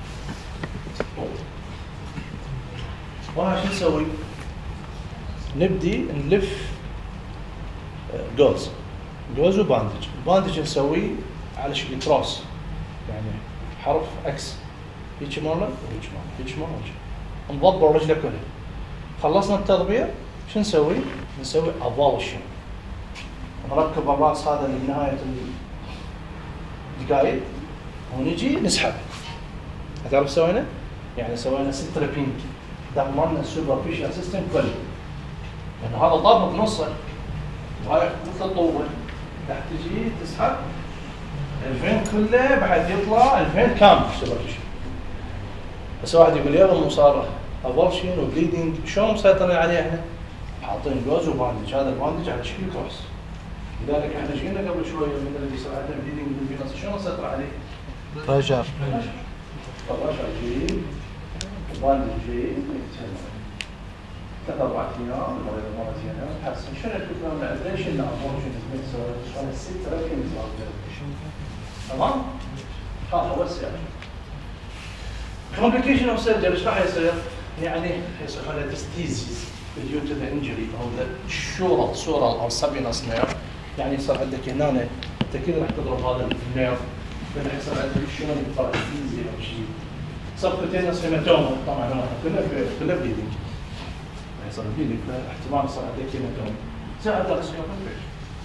وها شو نسوي؟ نبدي نلف جوز وباندج. الباندج نسويه على شكل كروس، يعني حرف اكس، هيك مره وهيك مره، هيك مره وهيك. نضبط رجله كلها. خلصنا التضبيع، شو نسوي؟ نسوي افولشن. نركب الراس هذا لنهايه الدقائق ونجي نسحب. هتعرف سوينا؟ يعني سوينا ستريبينج، دمرنا السوبرفيشال سيستم كله. لان هذا ضابط نصه وهاي مثل الطوبه، راح تجي تسحب الفين كله بعد يطلع الفين كامل سوبرفيشال. بس واحد يقول لي يابا صار افولشن وبليدنج، شلون مسيطرين عليه احنا؟ حاطين جوز وباندج، هذا الباندج على شكل كروس. لذلك احنا شفنا قبل شويه من اللي يصير عندنا بليدنج بالفينس شلون نسيطر عليه؟ بريشر. الرشا يجي الباند يجي 3-4 ايام المريض مرتين تحسن. شنو الفكره من ليش الامورجن شلون الست ركن تمام؟ هذا هو السبب. complication of surgery ايش راح يصير؟ يعني يصير على ديستيزيز due to the injury او the sural او subvenous nerve. يعني يصير عندك هنا انت كذا راح تضرب هذا النيرف راح يصير عندك شلون يطلع ديستيزي او شيء. سبكوتينس هيماتوما طبعا كلها بليدنج. يصير بليدنج فاحتمال يصير عندك هيماتوما. زائد الاسيوفيش.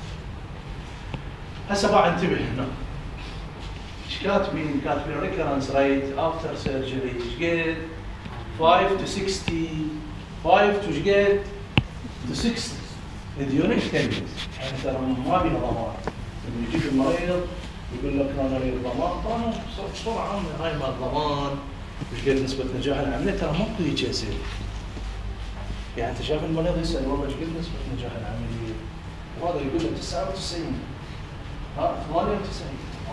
هسه بقى انتبه هنا. ايش كاتبين ريكرنس ريت افتر سيرجري ايش قد 5 to 60 5 to ايش قد to 60 during 10 years. يعني ترى ما بيها ضمان. لما يجيك المريض يقول لك انا اريد ضمان طبعا بسرعه هاي ما الضمان ايش قد نسبه نجاح العمليه ترى مو هيك يصير. يعني انت شايف المريض يسال والله ايش قد نسبه نجاح العمليه وهذا يقول لك 99 ها 98.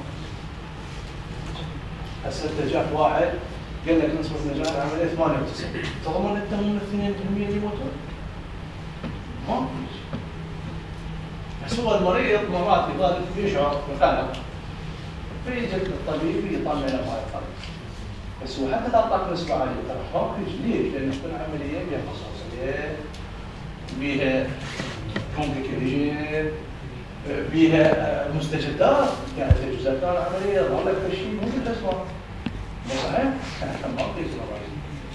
هسه انت جاك واحد قال لك نسبة نجاح العملية 98 تضمن انت من 2% اللي يموتون؟ ما في. بس هو المريض مرات يظل يشعر بقلق فيجي الطبيب يطمن له هاي الطريق. بس هو حتى لو اعطاك نسبة عالية ترى خافش ليش؟ لأن كل عملية بها خصوصية بها كومبليكيشن بها مستجدات. يعني تجهيزات العملية ظل لك شيء مو بالاسماء. مو صحيح؟ احنا ما نقيس الرأي.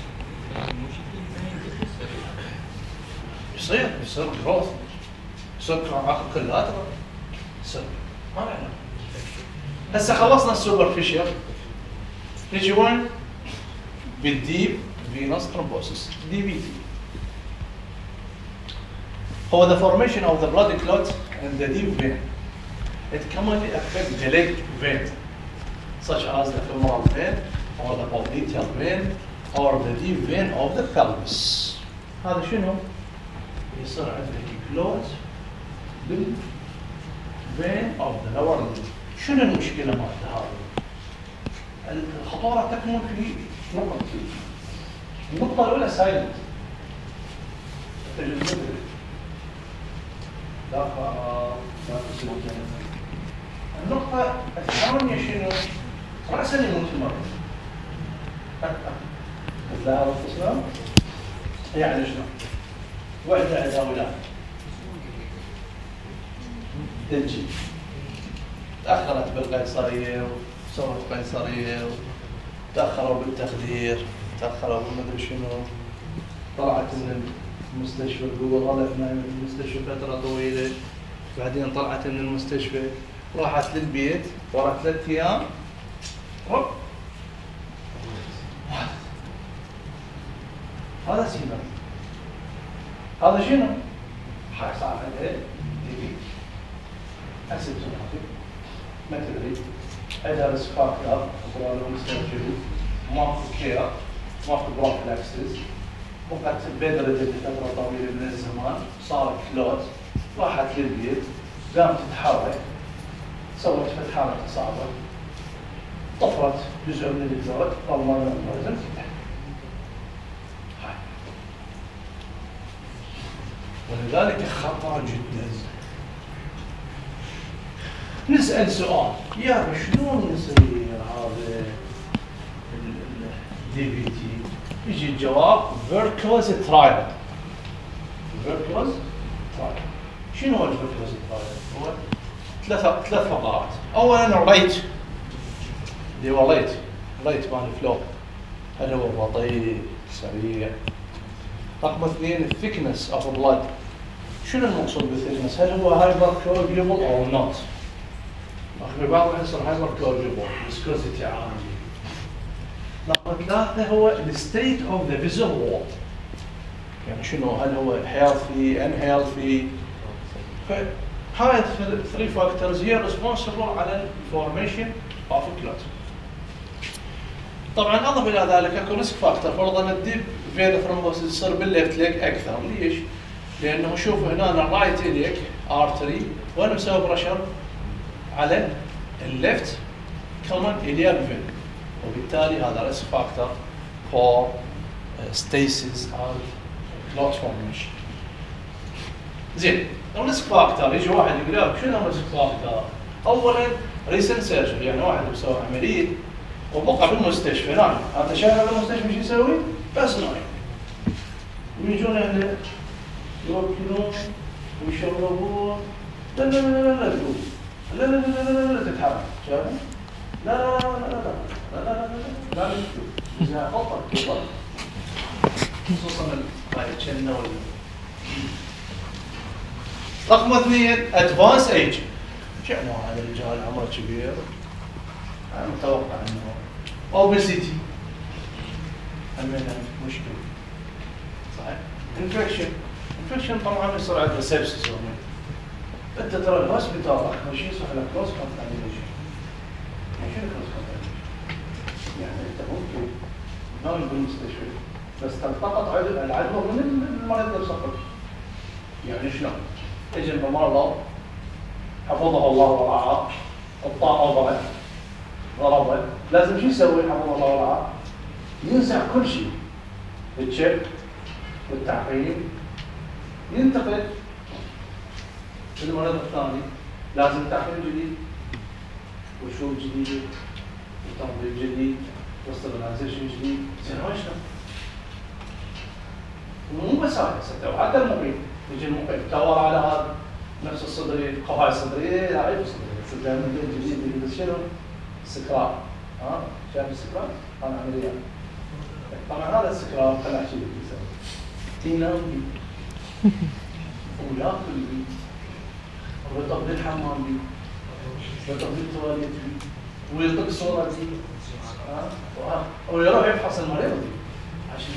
يصير جروث يصير عقل كلاترا يصير ما نعلم. هسه خلصنا السوبرفيشال نجي وين؟ بالديب فينوس ترومبوسيس دي في تي. هو the formation of the blood clot in the deep vein. It commonly affects the leg vein, such as the femoral vein or the popliteal vein or the deep vein of the pelvis. هذا شنو؟ يصير عندك clot بالvein of the lower limb. شنو المشكلة مالته هذه؟ الخطورة تكمن في نقطتين. النقطة الأولى سايلنت. تجد مدرك. لا تسلم. النقطة الثانية شنو؟ رأسا يموت المريض. لا تسلم؟ يعني شنو؟ وحدة عندها أولاد. تجي. تأخرت بالقيصرية وسوت قيصرية وتأخروا بالتخدير تأخروا بالمدري شنو. طلعت من المستشفى القوة ظلت نايمة في المستشفى فترة طويلة. بعدين طلعت من المستشفى راحت للبيت ورا 3 أيام هوب هذا سيبا. هذا شنو؟ حيصير عنده دي بي اسيمتوماتيك ما تدري عندها ريسك فاكتور وبرالهم سيرجري ماكو كير ماكو بروفلاكسس وقد بدرت لفترة طويلة من الزمان صارت كلوت راحت للبيت قامت تتحرك سوت فتحات اصابع طفرت جزء من الكلوت طلعنا المرزم ولذلك خطر جدا. نسأل سؤال يا شلون يصير هذا الدي في تي؟ يجي الجواب فيركوز ترايل. فيركوز ترايل. شنو هو الفيركوز ترايل؟ هو ثلاث فقرات. اولا الريت اللي هو ريت مال الفلو هل هو بطيء سريع. رقم 2 الثيكنس اوف بلاد. شنو المقصود بالثيكنس؟ هل هو هايبر كوجيبل او نوت؟ في بعض العناصر هايبر كوجيبل فيسكوزيتي عالية. رقم 3 هو الستيت اوف ذا فيزل وول. يعني شنو هل هو هيلثي ان هيلثي. فهاي 3 فاكتورز هي ريسبونسبل على الفورميشن اوف كلوت. طبعا اضف الى ذلك اكو ريسك فاكتور. فرضا الديب فين ثرومبوسيس يصير بالليفت ليج اكثر. ليش؟ لانه شوفوا هنا الرايت اليك ارتري وانا مسوي بريشر على الليفت common ileal وبالتالي هذا risk factor for stasis and clot formation. زين الريسك فاكتور يجي واحد يقول لك شنو الريسك فاكتور؟ اولا ريسن سيرجري يعني واحد بيسوي عمليه وبقى بالمستشفى نايم، انت شايف بالمستشفى شو يسوي؟ بس نايم. ويجون اهله يوكلون ويشربون لا لا لا لا لا تقوم لا لا لا لا لا تتحرك شايف؟ لا لا لا لا لا لا لا لا لا لا خطر خطر خصوصا هاي الجنه ولا رقم 2 ادفانس ايج. شو انواع هذا الرجال عمره كبير؟ انا متوقع انه اوبيسيتي همينها مشكله صحيح؟ انفكشن طبعا يصير عنده سبسس انت ترى الهوسبيتال اكثر شيء يصح لك كروس كونتامينيشن. يعني شنو كروس كونتامينيشن؟ يعني انت ممكن نايم بالمستشفى بس تلتقط العدوى من المريض اللي بصفك. يعني شلون؟ اجى الممرضه حفظها الله ورعاه الطاقه ضربت لازم شو يسوي حفظه الله ورعاه؟ ينزع كل شيء التشيك والتعقيم ينتقل للمريض الثاني لازم تعقيم جديد وشوف جديد وتنظيف جديد وستابلايزيشن جديد. زين هاي شلون؟ مو بس هاي وحتى المقيم يجي المقيم تدور على هذا نفس الصدري قفاي الصدري لا عيب صدري صدري من جديد بس شنو؟ سكراب ها شايف السكراب؟ انا عمليات طبعا هذا السكراب خلع شيء يسوي ينام بيه وياكل بيه ويطق بالحمام بيه ويطق بالتواليت بيه ويلطق صوره بيه ها ويروح يفحص المريض بيه عشان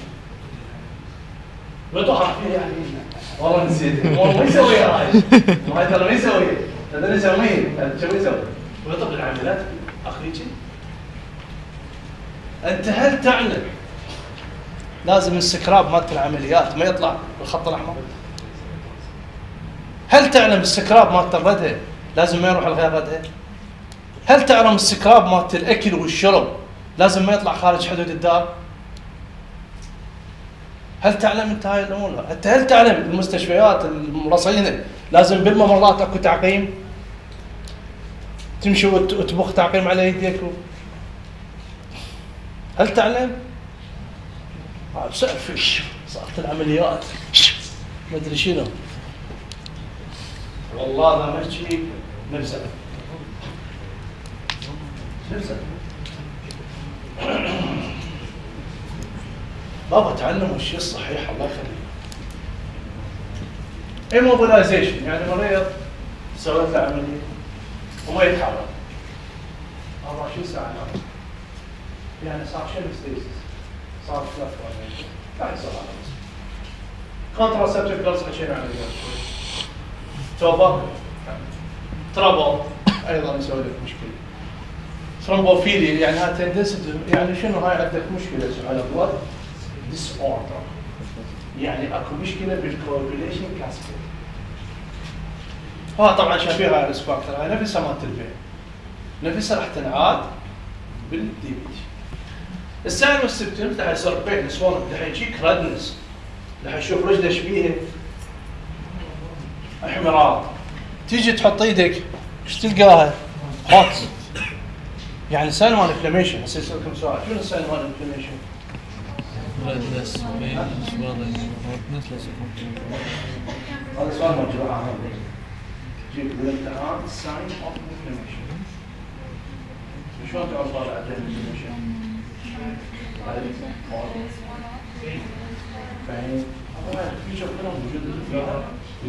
ويطحن فيه يعني والله نسيت ما يسويها هاي هاي ترى ما يسويها تدري يسويها شو يسوي؟ ويطق العمليات اخري شيء. انت هل تعلم لازم السكراب مالت العمليات ما يطلع بالخط الاحمر؟ هل تعلم السكراب مالت الردة لازم ما يروح لغير ردة؟ هل تعلم السكراب مالت الاكل والشرب لازم ما يطلع خارج حدود الدار؟ هل تعلم انت هاي الامور؟ انت هل تعلم المستشفيات المرصينه لازم بالممرات اكو تعقيم؟ تمشي وتبخ تعقيم على يديك هل تعلم؟ بسقف صارت العمليات ما ادري شنو والله هذا نحكي نفسه بابا تعلموا الشيء الصحيح الله يخليك. ايموبيلايزيشن يعني مريض سويت له عمليه وما يتحرك 24 ساعه يعني صار شنو ستيسيس صار ثلاث لا يصير على راسه. كونتراسبتيف بلس حكينا عن توبا ترابل ايضا يسوي لك مشكله. ثرومبوفيليا يعني هاي تندسيتي يعني شنو هاي عندك مشكله على بلد ديس اوردر يعني اكو مشكله بالكوagulation كاسكيد. ها طبعا شبيهه على الريسك فاكتور هاي نفسها مالت الفين نفسها راح تنعاد بالدي بي تي. الساين والسبتمز راح يصير بين سوالف راح يجيك ردنس راح يشوف رجله شبيهه احمرار تيجي تحط ايدك ايش تلقاها؟ هوت يعني ساين مال انفلاميشن. هسه اسالكم سؤال شنو الساين مال انفلاميشن؟ redness pain swelling hotness هذا سؤال موجود جيب بالامتحان ساين اوف انفلاميشن شلون تعرف هذا الانفلاميشن؟ فاهم؟ في شغله موجوده فيها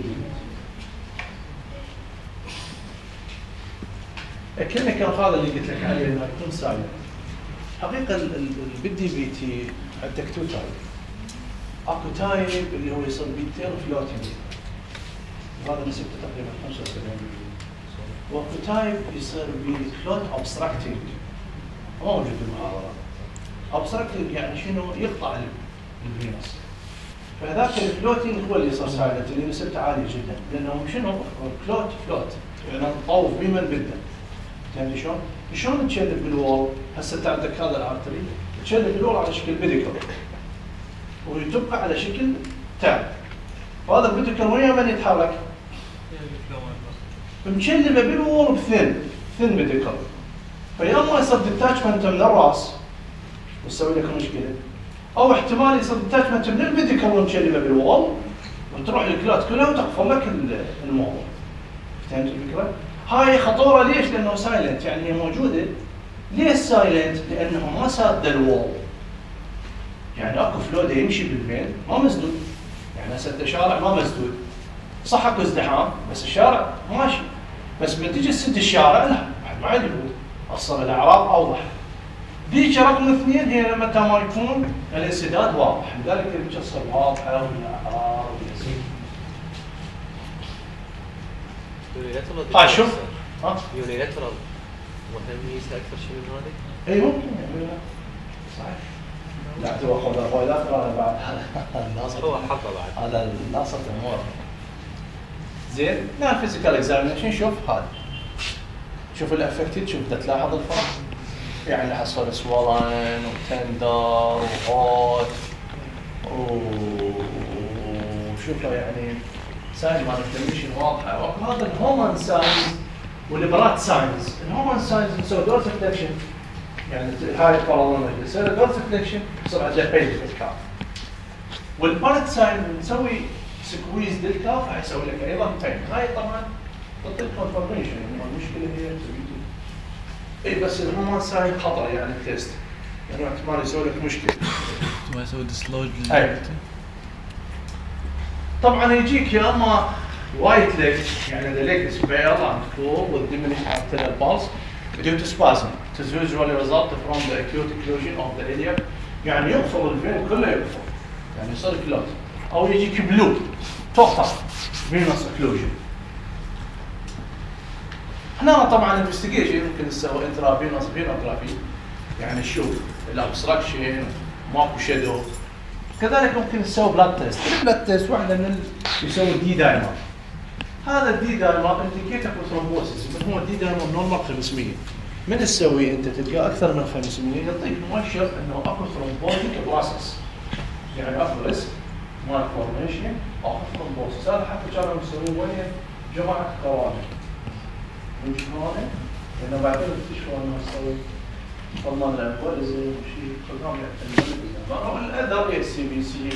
الكلينيكال هذا اللي قلت لك عليه انه يكون سايلنت. حقيقه بالدي بي تي عندك تو تايب. اكو تايب اللي هو يصير بيتين فلوتنج هذا نسبته تقريبا 75%. واكو تايب يصير بفلوت اوبستراكتنج ما موجود بالمحاضره. اوبستراكتنج يعني شنو؟ يقطع الفينوس. فهذاك الفلوتنج هو اللي يصير سايلنت اللي نسبته عاليه جدا لانه شنو؟ فلوت يعني طوف بمن بالدم. يعني شلون؟ شلون تشلب بالوول؟ هسه انت عندك هذا الارتري تشلب بالوول على شكل بيديكل ويتبقى على شكل تاب. وهذا البيديكل وين من يتحرك؟ مشلبه بالوول بثن بيديكل. فيا اما يصير ديتاتشمنت من الراس وتسوي لك مشكله، او احتمال يصير ديتاتشمنت من البيديكل ومشلبه بالوول وتروح الكلات كلها وتقفل لك الموضوع. فهمت الفكره؟ هاي خطوره ليش؟ لانه سايلنت، يعني هي موجوده. ليش سايلنت؟ لانه ما ساد الوول. يعني اكو فلو يمشي بالبين ما مسدود. يعني هسه شارع ما مسدود، صح اكو ازدحام بس الشارع ماشي. بس من تجي تسد الشارع لا بعد ما يدود، اصلا الاعراض اوضح. ذيك رقم 2 هي متى ما يكون الانسداد واضح، لذلك ذيك تصير واضحه والاعراض واليسير. هاي شوف يونيلاترال مهم يسا اكثر شيء من هذه؟ اي ممكن يعني صحيح. لا هو خذ بايلاترال بعد هذا الناصر هو حطه بعد هذا الناصر امور زين. لا فيزيكال اكزامينشن شوف هذا، شوف الافكتد، شوف تلاحظ الفرق يعني حصل سوالين وتندر وهوت وشوفه يعني ساين مال الانفلاميشن واضحه. وهذا الهومن ساينز والبرات ساينز. الهومن ساينز نسوي دورس فليكشن، يعني هاي فرضنا مجلس يصير دورس فليكشن يصير عنده بين بالكاف. والبرات ساين نسوي سكويز للكاف راح يسوي لك ايضا بين. هاي طبعا تعطيك كونفرميشن، يعني المشكله هي اي بس الهومن ساين خطر يعني التيست، يعني احتمال يسوي لك مشكله. ما يسوي ديسلوج طبعا يجيك يا اما وايت ليج، يعني the leg is pale and cool with diminished arterial pulse due to spasm. It is usually result from the acute occlusion of the iliac، يعني يقفل الفين كله يقفل، يعني يصير كلوت. او يجيك بلو توتال فينوس occlusion. هنا طبعا انفستيجيشن ممكن تسوي انترا فينوس فينوغرافي، يعني نشوف الابستراكشن ماكو شادو. كذلك ممكن تسوي بلاد تيست. البلاد تيست واحده من يسوي دي دايمر. هذا الدي دايمر انديكيتر ثرومبوسيس، من هو الدي دايمر نورمال 500. من تسويه انت تلقى اكثر من 500 يعطيك مؤشر انه اكو ثرومبوتيك بروسس، يعني اكو ريسك مال فورميشن او ثرومبوسيس. هذا حتى كانوا يسووه وين؟ جماعه كورونا. من كورونا لانه بعدين اكتشفوا انه يسوي طلعنا الامبوليزم وشيء كلهم يعتمدون والاذر اي سي بي سي.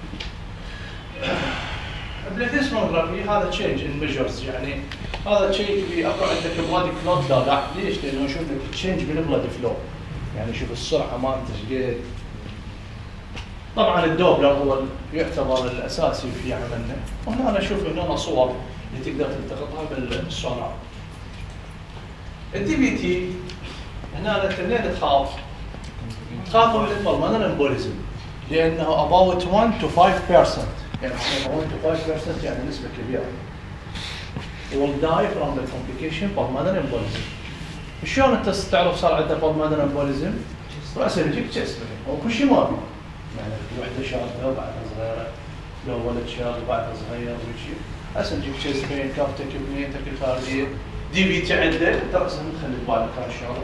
البلاتيسموغرافي هذا تشينج ان ميجرز، يعني هذا تشيك اكو عندك بلادي كلوت لا لا. ليش؟ لانه يشوف لك تشينج بالبلاد فلو، يعني شوف السرعه مالته ايش قد. طبعا الدوبلر هو يعتبر الاساسي في عملنا، وهنا انا اشوف هنا صور اللي تقدر تلتقطها بالسونار. الدي بي تي هنا انت منين تخاف؟ تخاف من البلمونري امبوليزم لانه about 1 to 5%، يعني 1 to 5% يعني نسبه كبيره. will die from the complication pulmonary embolism. شلون انت تعرف صار عنده pulmonary embolism؟ راسا يجيك تشست هو كل شيء ما بي، يعني وحده شابه وبعدها صغيره، لو ولد شاب وبعدها صغير وشيء، راسا يجيك تشست بين كافتك بنيتك الخارجيه. دي بي تي عنده انت راسا خلي بالك هذا الشغله.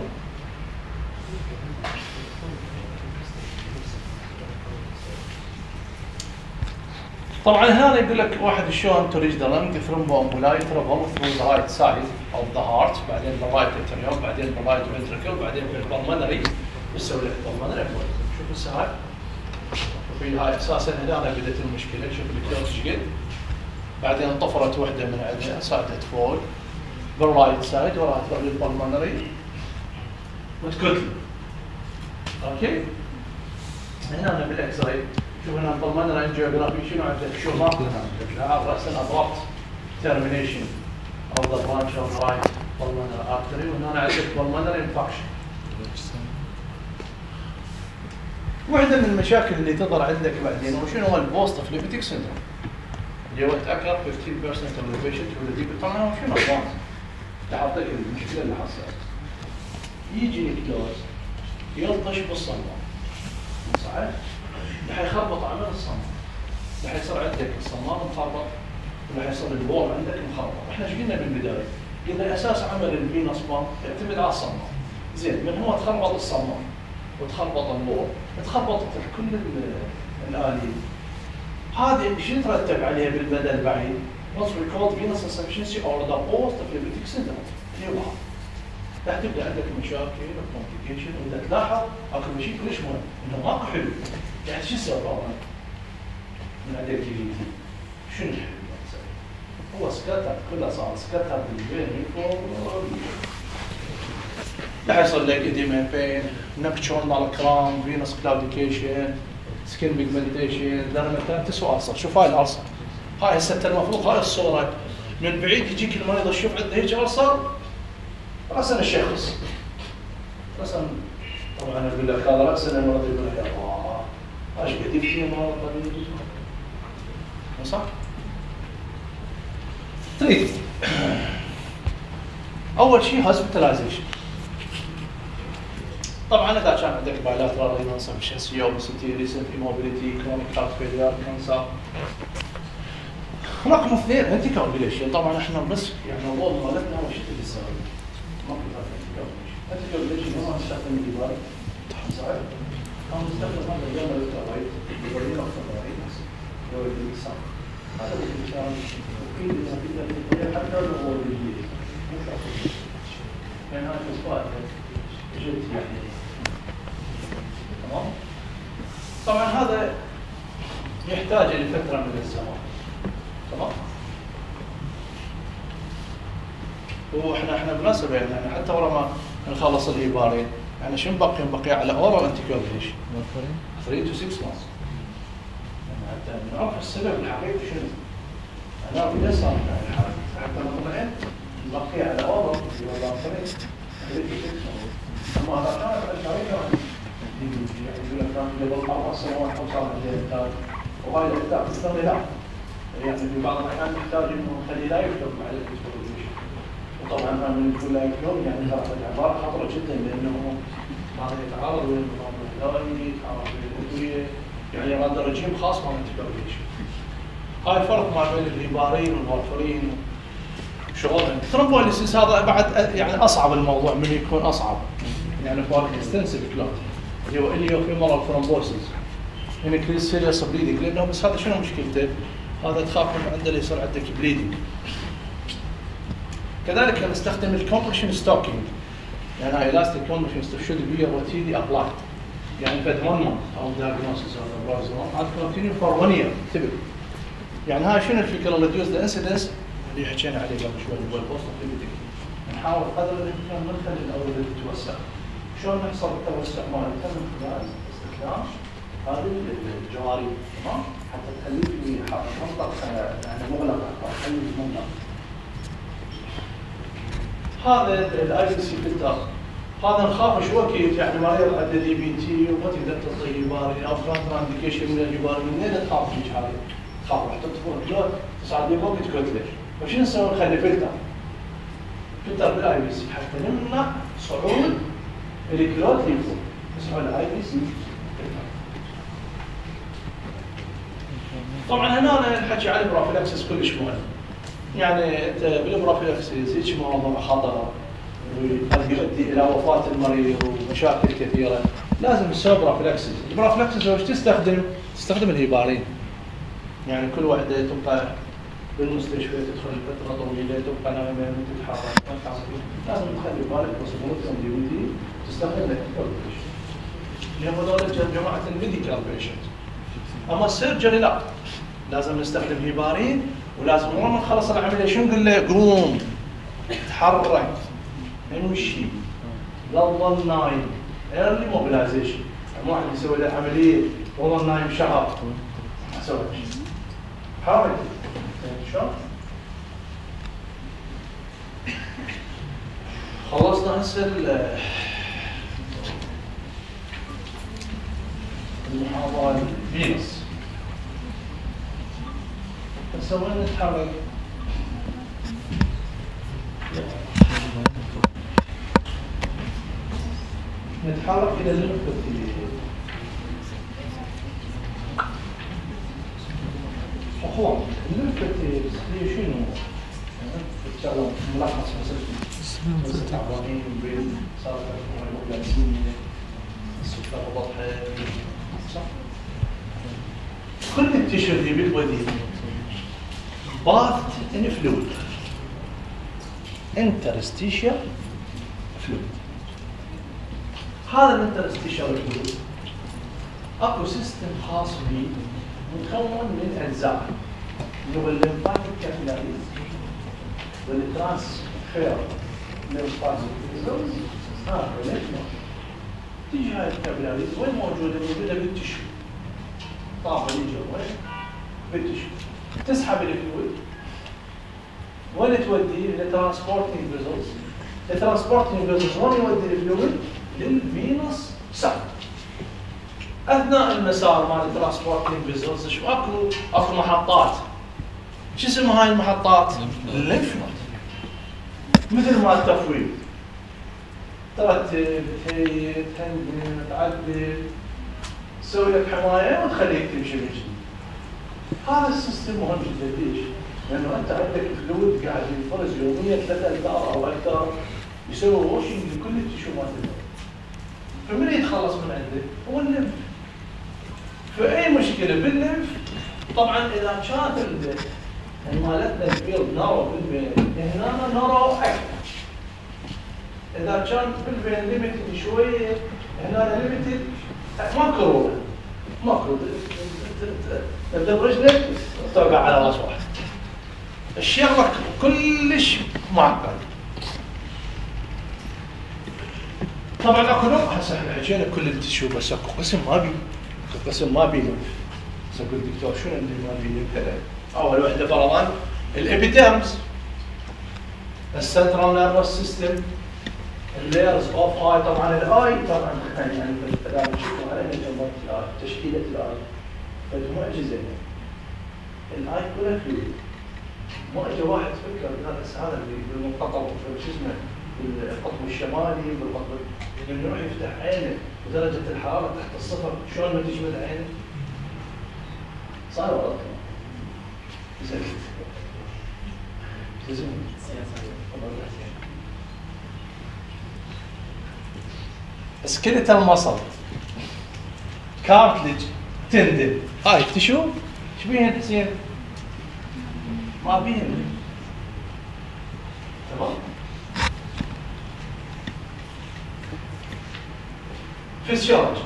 طبعا هنا يقول لك واحد شلون to reach the lung thromboemboli travel through the right side of the heart، بعدين the right atrium، بعدين the right ventricle، بعدين بالpulmonary يسوي لك pulmonary embolism. شوف هسه هاي، شوفي هاي اساسا هنا بدت المشكله. شوف الكلوت ايش قد، بعدين طفرت وحده من عندها صعدت فوق بالرايت سايد وراها تروح للpulmonary وتكتل. اوكي هنا انا بالاكس راي شوف هنا البلمونري انجيوغرافي شنو عندك؟ شو ماكو هنا راسا ابرابت تيرمينيشن اوف ذا برانش اوف رايت بلمونري ارتري، وهنا عندك بلمونري انفكشن. واحده من المشاكل اللي تظهر عندك بعدين وشنو هو البوست فليبيتيك سيندروم، اللي هو تاكر 15% of the patient with a deep طبعا شنو البوست؟ تعطيك المشكله اللي حصلت. يجي الكلوز يلطش بالصمام، صحيح؟ راح يخربط عمل الصمام، راح يصير عندك الصمام مخربط، وراح يصير الوول عندك مخربط. احنا ايش قلنا بالبدايه؟ قلنا اساس عمل الفينوس بامب يعتمد على الصمام. زين من هو تخربط الصمام وتخربط النور تخربطت كل الآلية. هذه شو يترتب عليها بالمدى البعيد؟ What's called venous insufficiency or the post-epileptic syndrome. اللي هو راح تبدا عندك مشاكل وكومبليكيشن، واذا تلاحظ اكو شيء كلش مهم انه ماكو حلو. يعني شو السبب من عندك جديد؟ شنو الحلو؟ هو سكتر، كله صار سكتر بالبين فوق راح يصير لك اديما بين نكتشون مال كرام، فينوس كلاوديكيشن، سكين بيجمنتيشن، درماتيتس وألسر. شوف هاي الألسر، هاي هسه المفروض هاي الصورة من بعيد يجيك المريض تشوف عنده هيك ألسر رأسا الشخص، رأسا طبعا أقول لك هذا رأسا المريض يقول لك يا الله ايش قد يفتي مرض طبيعي صح؟ طيب أول شيء هوسبيتاليزيشن. طبعا اذا كان عندك بايلاترال رينال انسفشنسي او اوبستي ريسنت ايموبيليتي كرونيك هارت فيلير كانسر. رقم اثنين انتي كوagulation. طبعا احنا الريسك يعني الموضوع مالتنا هو شكل السبب ما في انتي كوagulation ما نستخدم الجبال صحيح؟ او نستخدم هذا اليوم الكترايت الوريد الكترايت هو الانسان هذا الانسان في حتى لو هو بالجيل يعني هذا السؤال جد يعني تمام. طبعا هذا يحتاج لفتره من الزمان تمام. واحنا بالمناسبه يعني حتى ورا ما نخلص الهيبارين يعني شو بقي على اورال انتي كوagulation 3 to 6 months. يعني حتى نعرف السبب الحقيقي شنو. انا ليش صار حتى نطمئن نبقي على اورال اللي هو 3 to 6 months. اما اذا كانت الشركه يقول لك قبل 4 سنوات او صار عندي انتاج وهاي الانتاج تستغني لا يعني في بعض الاحيان نحتاج انه نخليه لا يكتب مع الكوagulation. وطبعا من يقول لا يكتب يعني ترى العباره خطره جدا لانه بعض يتعارض ويا النظام الغذائي، يتعارض ويا الادويه، يعني هذا رجيم خاص مع الكوagulation. هاي الفرق ما بين الهيبارين والوارفرين شغلهم. الثرومبوليسيس هذا بعد يعني اصعب الموضوع من يكون اصعب يعني فور اكستنسيف كلوت اللي هو اليوفيمورال ثرومبوسيس انكريز سيريس بليدنج. لانه بس هذا شنو مشكلته؟ هذا تخاف من عنده يصير عندك بليدنج. كذلك نستخدم الكومبريشن ستوكينج يعني هاي الاستيك كومبريشن شود بي روتينلي ابلايد يعني فد 1 مانث او دايجنوستس او بروزوم هذا كونتينيو فور 1 يير تبي. يعني هاي شنو الفكره اللي ريديوس ذا انسيدنس اللي حكينا عليه قبل شوي اللي هو البوست اكتيفيتي. نحاول قدر الامكان ما نخلي الاولويه تتوسع. شلون نحصل التوسع مالتها من خلال استخدام هذه الجواري تمام حتى تخليه في منطقه يعني مغلقه او حيز مغلق. هذا الاي سي فلتر هذا نخاف شو وقت يعني مريض عنده دي بي تي وما تقدر تعطيه هيبارين او كونترا انديكيشن من الهيبارين منين تخاف من هذه؟ تخاف راح تطفون الجو تصعد لي فوق تكتلش. فشنو نسوي؟ نخلي فلتر بالاي بي سي حتى نمنع صعود الكلوت اللي فوق. اسمه الاي بي سي. طبعا هنا نحكي على البروفيلاكسس كلش مهم. يعني انت بالبروفيلاكسس هيك موضوع خطر وقد يؤدي الى وفاه المريض ومشاكل كثيره، لازم تسوي بروفيلاكسس. البروفيلاكسس وش تستخدم؟ تستخدم الهيبارين. يعني كل وحده تبقى بالمستشفى تدخل فتره طويله تبقى نايمه وتتحرك ما تعرف لازم تخلي بالك بوسيبيلتي اون ديوتي تستخدم الكوagulation. لان هذول جماعه الميديكال بيشنت. اما السيرجري لا لازم نستخدم هيبارين ولازم اول ما نخلص العمليه شو نقول له؟ قوم تحرك امشي لا تظل نايم. ايرلي موبيلايزيشن مو واحد يسوي له عمليه والله نايم شهر ما سوى شيء. حرك شلون؟ خلصنا هسه المحاضرة الفينوس. هسه وين نتحرك؟ نتحرك إلى الليمفوسيت. أخوان الليمفوسيت هي شنو؟ ملخص بس بس تعبانين بالبيت صارت عندهم جالسين السكر واضحه صح؟ كل التيشو اللي بالبودي باث ان فلويد انترستيشيال فلويد. هذا الانترستيشيال فلويد اكو سيستم خاص به مكون من اجزاء اللي هو الليمفاتيك كابيلاريز والترانسفير ليمفاتيك فيزلز. ليش تيجي هاي الكابيلاريز وين موجوده؟ موجوده بالتشو، طابه يجي وين؟ بالتشو، تسحب الفلويد وين توديه؟ للترانسبورتنج فيزلز. الترانسبورتنج فيزلز وين يودي الفلويد؟ للفينوس ساك. اثناء المسار مال الترانسبورتنج فيزلز شو اكو محطات. شو اسمها هاي المحطات؟ الليمف نود. مثل ما التفويض ترتب تهيئ تهندم تعدل تسوي لك حمايه وتخليك تمشي من جديد. هذا السيستم مهم جدا. ليش؟ لانه انت عندك الفلويد قاعد ينفرز يوميا 3 امتار او اكثر، يسوي واشنج لكل التشو مالت الدم. فمن يتخلص من عنده؟ هو الليمف. فاي مشكله بالليمف طبعا اذا كانت مالتنا الفيلد نارو بالبين هنا نارو اكثر. اذا كان بالبين ليمتد شويه هنا ليمتد ماكرو تبدا برجلك توقع على راس واحد. الشغله كلش معقد. طبعا اكو نوع هسه احنا حكينا كل التشو بس اكو قسم ما بي ليمف. هسه اقول دكتور شنو اللي ما بي ليمف؟ اول وحده فرضا الابيديرمز، السنترال نيرفس سيستم، اللايرز اوف اي. طبعا الاي طبعا يعني الكلام شفتوا على جنبات الاي، تشكيله الاي فانتم معجزه. الاي كلها فلويد. ما اجى واحد فكر هذا اللي بالمنقطع شو اسمه القطب الشمالي بالقطب انه يروح يفتح عينه ودرجه الحراره تحت الصفر شلون ما تجمد عينه؟ صار غلط. زين سكيلتال مصل كارتلج تندن هاي تشو ايش بيهن حسين؟ ما بيهن. تمام. فيسيولوجي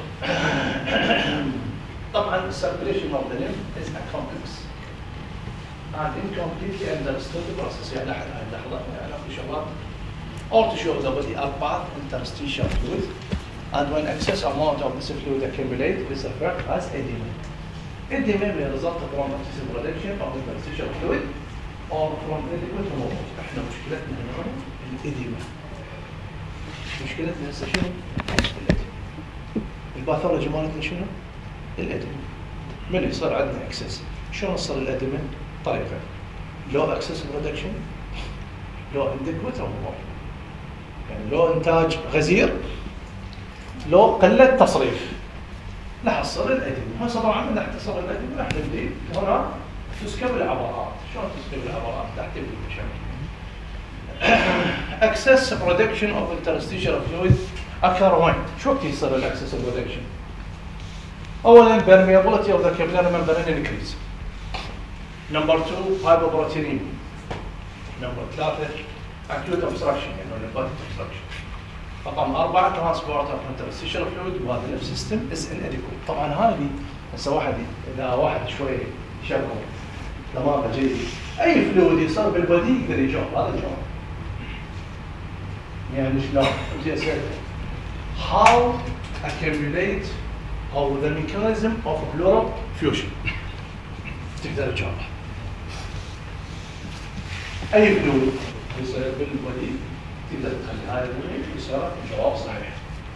طبعا السيركيليشن اوف ذا lymph is a complex and incompletely understood process. يعني لحظه يعني اكو شغلات all tissue of the body are bathed in interstitial fluid and when excess amount of this fluid accumulate this referred as edema. Edema may result from excessive reduction of interstitial fluid or from inadequate removal. احنا مشكلتنا هنا الاديمه. مشكلتنا هسه شنو؟ الاديمه. الباثولوجي مالتنا شنو؟ الاديمه. من يصير عندنا اكسس، شلون تصير الاديمه؟ طريقه لو اكسس برودكشن، لو inadequate removal. يعني لو انتاج غزير، لو قله تصريف راح تصير الاديمه. هسه طبعا من راح تصير الاديمه راح نبدي هنا تسكب العبارات. شلون تسكب العبارات؟ راح تبدي بشكل excess production of interstitial fluid occur when. شو وقت يصير الاكسس برودكشن؟ اولا permeability of the capillary membrane increase. نمبر 2 hypoproteinemia. نمبر 3 acute obstruction يعني lymphatic obstruction. رقم 4 transport of interstitial fluid وهذا النفس system is inadequate. طبعا هذه هسه واحد اذا واحد شوي شغل دماغه جيد اي فلويد يصير بالبدي يقدر يجاوب. هذا الجواب يعني شلون؟ زي اسئله how accumulate او the mechanism of pleural fusion تقدر تجاوب. اي فلويد يصير بالبدي تقدر تخلي هاي الفلويد يصير جواب صحيح.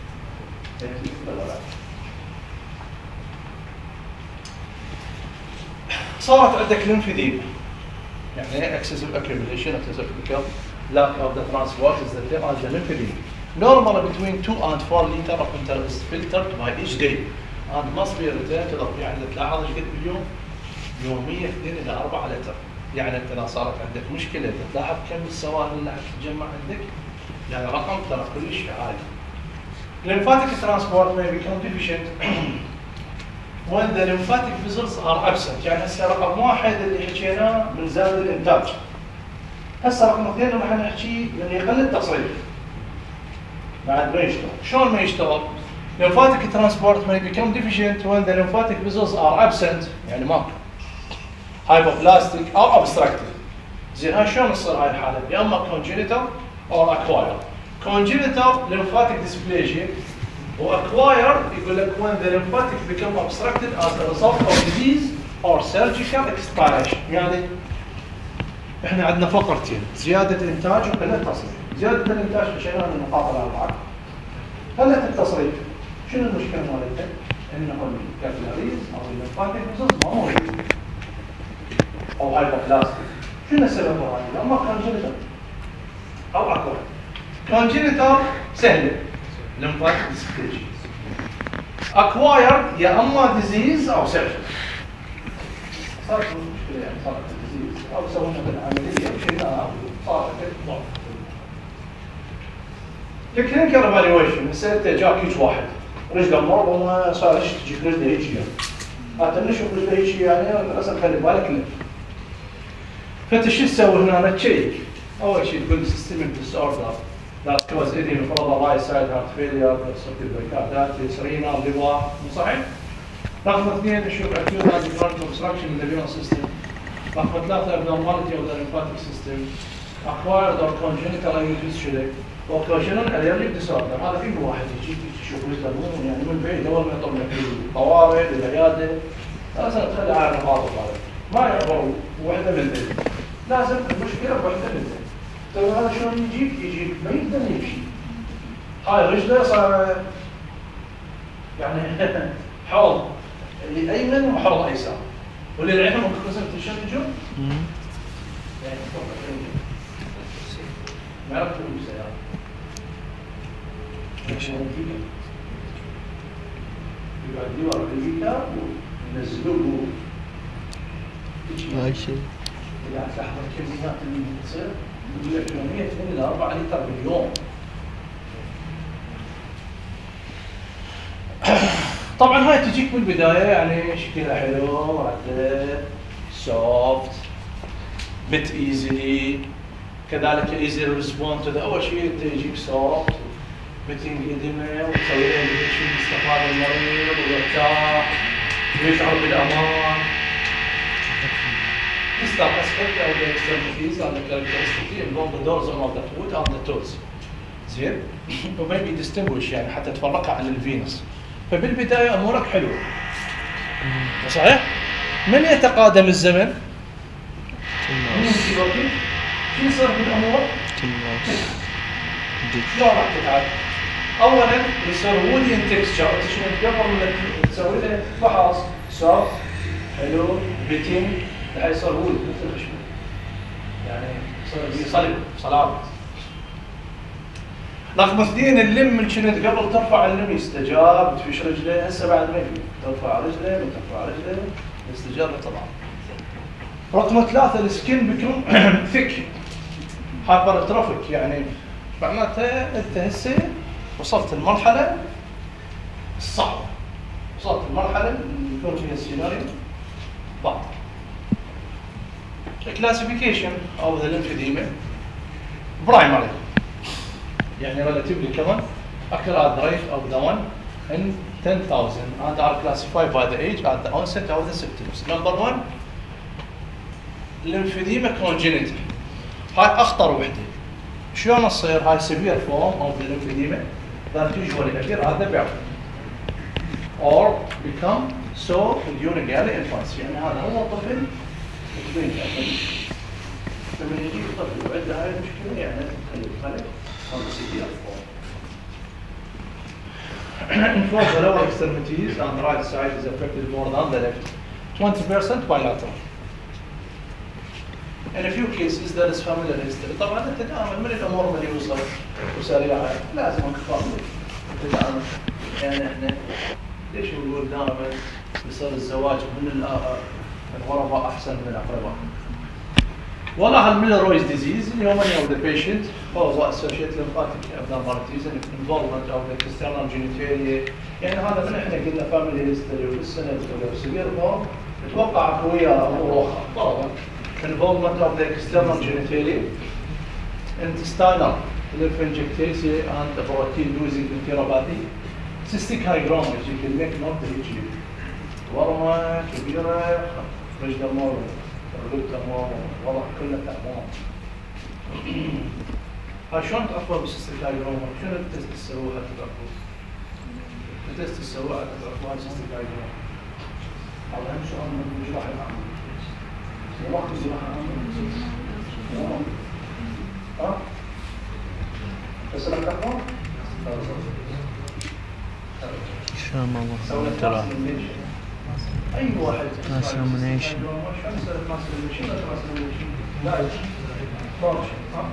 صارت عندك ليمفيديما يعني excessive accumulation excessive pickup lack of the transport is the term as the lymphedema. Normal between 2 and 4 liter of interest filtered by each day and must be returned to the يعني تلاحظ ايش قد باليوم؟ يوميا 2 الى 4 لتر. يعني انت اذا صارت عندك مشكله تلاحظ كم السوائل اللي راح تتجمع عندك يعني رقم ترى كلش عالي. Lymphatic transport may become deficient when the lymphatic vessels are absent. يعني هسه رقم واحد اللي حكيناه من زاد الانتاج. هسه رقم اثنين راح نحكي من يقل التصريف. بعد ما يشتغل. شلون ما يشتغل؟ Lymphatic transport may become deficient when the lymphatic vessels are absent. يعني ماكو. Hypoplastic أو obstructed. زين هاي شلون تصير هاي الحالة؟ يا اما congenital or acquired. Congenital lymphatic dysplasia و acquired يقول لك when the lymphatic become obstructed as a result of disease or surgical expiration. يعني احنا عندنا فقرتين، زيادة الانتاج وقلة التصريف. زيادة الانتاج حكينا عن النقاط الأربعة. قلة التصريف شنو المشكلة مالتها؟ انه الكابيلاريز او الليمفاتيك فيسلز ما موجودة او هايبوبلاستيك. شنو السبب هذا؟ اما كونجنتال او اكوار. كونجنتال سهله lymphatic dysplasia. acquired يا اما ديزيز او سيرجري. صارت مشكله يعني صارت ديزيز او سوينا بالعمليه او شلناها صارت ضعف. الكلينيكال ايفالويشن هسه انت جاك هيك واحد رجله مرض وما صار ايش تجيك رجله هيك يعني. نشوف رجله هيك يعني لازم خلي بالك له. فانت شو تسوي هنا؟ تشيك. اول شيء تقول سيستميك ديس اوردر that cause idiopathic right side heart failure, obstructive pericarditis, renal, liver. صحيح؟ رقم اثنين نشوف acute hydrocephalus obstruction in the venous system. رقم ثلاثة abnormality of the lymphatic system. acquired or congenital immunodeficiency occasional allergic disorder. هذا في واحد يجي يشوف رجله مو يعني من بعيد اول ما يطلع لك الطوارئ العياده لازم تخلي على النقاط هذا ما يعبر وحده من ذي. لازم المشكله بوحده من ذي. طيب هذا شلون يجيك ما يقدر يمشي. هاي رجله صار يعني حوض اللي ايمن وحوض ايسر واللي العين ممكن مثلا تشنجه يعني ما يعرف يقول سيارة. يقعد يورا بالكتاب وينزلوه هاي شيء إذا تلاحظ الكميات اللي تصير يقول لك 100 إلى 4 لتر باليوم. طبعا هاي تجيك من البداية يعني شكلها حلو رتب سوفت بت ايزلي كذلك ايزي ريسبوند تو اول شيء تجيك سوفت بتنج ايديما وتسوي له شيء استقبال المريض ويرتاح ويشعر بالامان. تستر اسبكت او الاكسترميتيز على الكاركترستيك involve the dorsum of the foot and the toes. زين وميبي ديستنجوش يعني حتى تفرقها عن الفينس. فبالبدايه امورك حلوه صحيح؟ من يتقادم الزمن؟ شو يصير بالامور؟ شلون راح تتعب؟ اولا يصير وودي تكستشر قبل ما تسوي له فحص صار حلو بيتين راح يصير وود مثل الخشب يعني يصير صلب صلابه. رقم اثنين اللم اللي كنت قبل ترفع اللم يستجاب تفش رجله هسه بعد ما يفي ترفع رجله ما ترفع رجله يستجاب طبعا. رقم ثلاثة السكين بيكون ثيك هايبر اتروفيك يعني معناته انت هسه وصلت المرحلة الصعبة وصلت المرحلة اللي يكون فيها السيناريو بعض. كلاسيفيكيشن او ذا ليمفيديما برايمري يعني relatively common occur at the rate of the 1 in 10,000 and are classified by the age at the onset of the symptoms. Number 1 lymphedema congenital. هاي اخطر وحده. شلون تصير هاي severe form of the lymphedema that usually appear at the birth or become so during early infancy. يعني هذا هو الطفل لما يجي طفل وعنده هاي المشكله يعني لازم تخلي on the severe form. Involves the lower extremities and the right side is affected more than the left. 20% bilateral. In a few cases there is familial history. طبعا انت تتعامل من الامور اللي يوصل وسريعه لازم نفهم تتعامل يعني احنا ليش نقول دائما يصير الزواج من الغرباء احسن من الاقرباء؟ والله هالميلرويز ديزيز اللي هو many of the patient cause associated lymphatic abnormalities and involvement of the external genitalia. يعني هذا من احنا قلنا family history والسنة ولو سيفير فورم اتوقع اخويا ابو روخه طبعا involvement of the external genitalia, intestinal lymphangiectasia and the protein losing enteropathy, cystic hygroma as you can make not the HG. ورمة كبيرة رجل مور رجل مور والله كله تعبان. هاي شلون تعرفوا بالسيستيك هايجروما؟ شنو التست تسووها تعرفوا؟ التست تسووها تعرفوا السيستيك هايجروما. هذا أهم سؤال من الجراحة العامة. واحد الجراحة العامة. ها؟ بس أنا تعرفون؟ شلون ما سوينا ترى أي واحد ترانسفورميشن لا طارش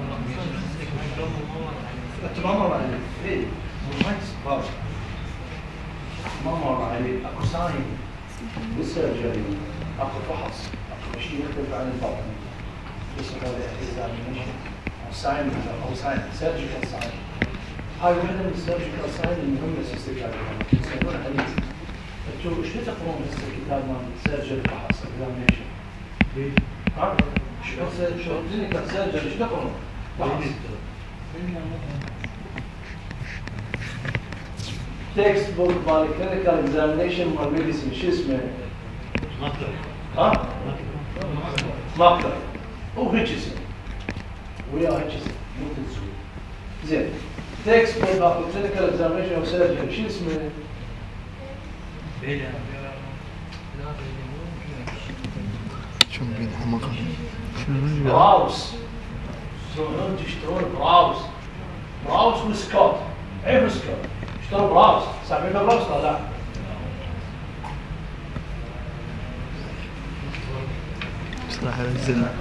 أنت ما مر عليك ليه؟ طارش ما مر عليك أكو ساين بالسيرجري أكو فحص أكو شيء يختلف عن البطن اسمه الاكزامينيشن ساين أو ساين سيرجيكال ساين. هاي واحدة من السيرجيكال ساين المهمة سيستيكال يسمونها هليز. انتوا شو تقرون هسه الكتاب مال سيرجري فحص اكزامينيشن؟ ها؟ شو كلينيكال سيرجري شو تقرون؟ فحص. تكست بوك مال كلينيكال اكزامينيشن مال ميديسين شو اسمه؟ ماكلر. ها؟ ماكلر. هو هيتشسون. ويا هيتشسون مو تنسوا. زين. تكست بوك مال كلينيكال اكزامينيشن او سيرجري شو اسمه؟ شو بين حمقة براوس شلون تشترون براوس وسكوت عيب سكوت اشتروا براوس سامعين براوس ولا لا؟ صراحة نزلنا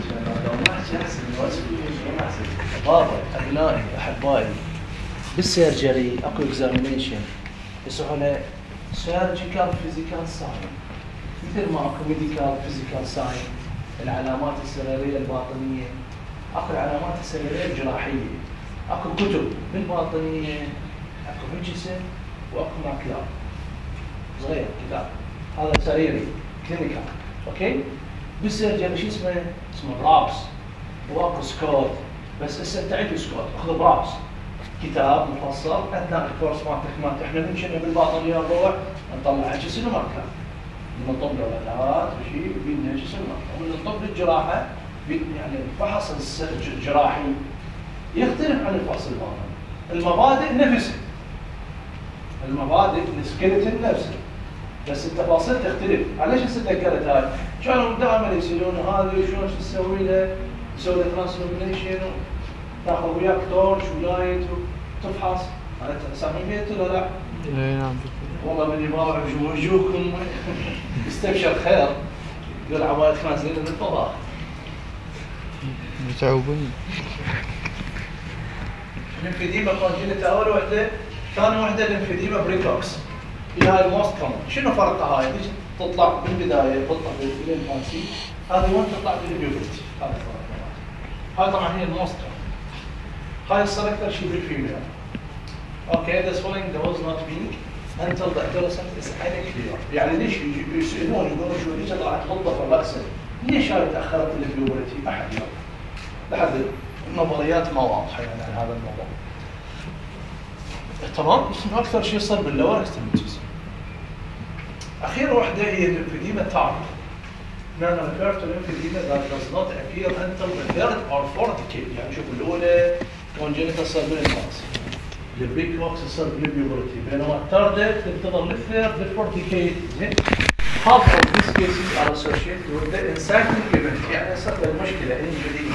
بابا ابنائي احبائي بالسيرجري اكو اكزامينيشن يسمونه سيرجيكال فيزيكال ساين مثل ما اكو ميديكال فيزيكال ساين العلامات السريريه الباطنيه اكو العلامات السريريه الجراحيه اكو كتب بالباطنيه اكو بالجسم واكو ماكلات صغير كتاب هذا سريري كلينيكال اوكي بالسيرجري شو اسمه براوس واكو سكوت بس هسه تعيد سكوت اخذ براوس كتاب مفصل اثناء الكورس مالتك احنا بنشنه بالباطنيه نروح نطلع جسم وماكلات من طب العلاجات وشيء بيدنا جسم ومن الطب الجراحه يعني الفحص الجراحي يختلف عن الفحص الباطني. المبادئ نفسها المبادئ السكيلتون نفسه بس التفاصيل تختلف. علاش هسه تذكرت هاي؟ كانوا دائما يسالون هذه وشلون تسوي له تسوي له ترانسفورميشن تاخذ وياك تورش ولايت وتفحص هذا سامعين بيت ولا لا؟ اي نعم والله من يباوع وجوهكم يستبشر خير يقول عوائد نازلين من الفضاء متعوبين. الانفيديما كونجينيتا اول وحده، ثاني وحده الانفيديما بريكوكس. هي هاي الموست كومن. شنو فرقها هاي؟ ليش تطلع بالبدايه تطلع بالانفانسي، هذه وين تطلع بالبيوبرتي، هذا فرقها. هاي طبعا هي الموست كومن. هاي تصير اكثر شيء بالفيميل. اوكي the swelling does not peak until the adolescent is unclear. يعني ليش يسالون يقولون شو ليش طلعت غلطه في الراس؟ ليش هاي تاخرت البيوبرتي؟ ما حد يعرف. لحد النظريات ما واضحه يعني عن هذا الموضوع. تمام؟ اكثر شيء يصير باللور اكستريميتيز. اخير وحده هي الانفيديما تايب. نحن refer to lymphedema that does not appear until the third or fourth decade. يعني شوف الاولى congenital cerebral palsy. البريكوكس يصير بالبيوبرتي، بينما الثيرد تنتظر للثيرد للفورث ديكيد. Half of these cases are associated with the inciting event. يعني يصير المشكله injury.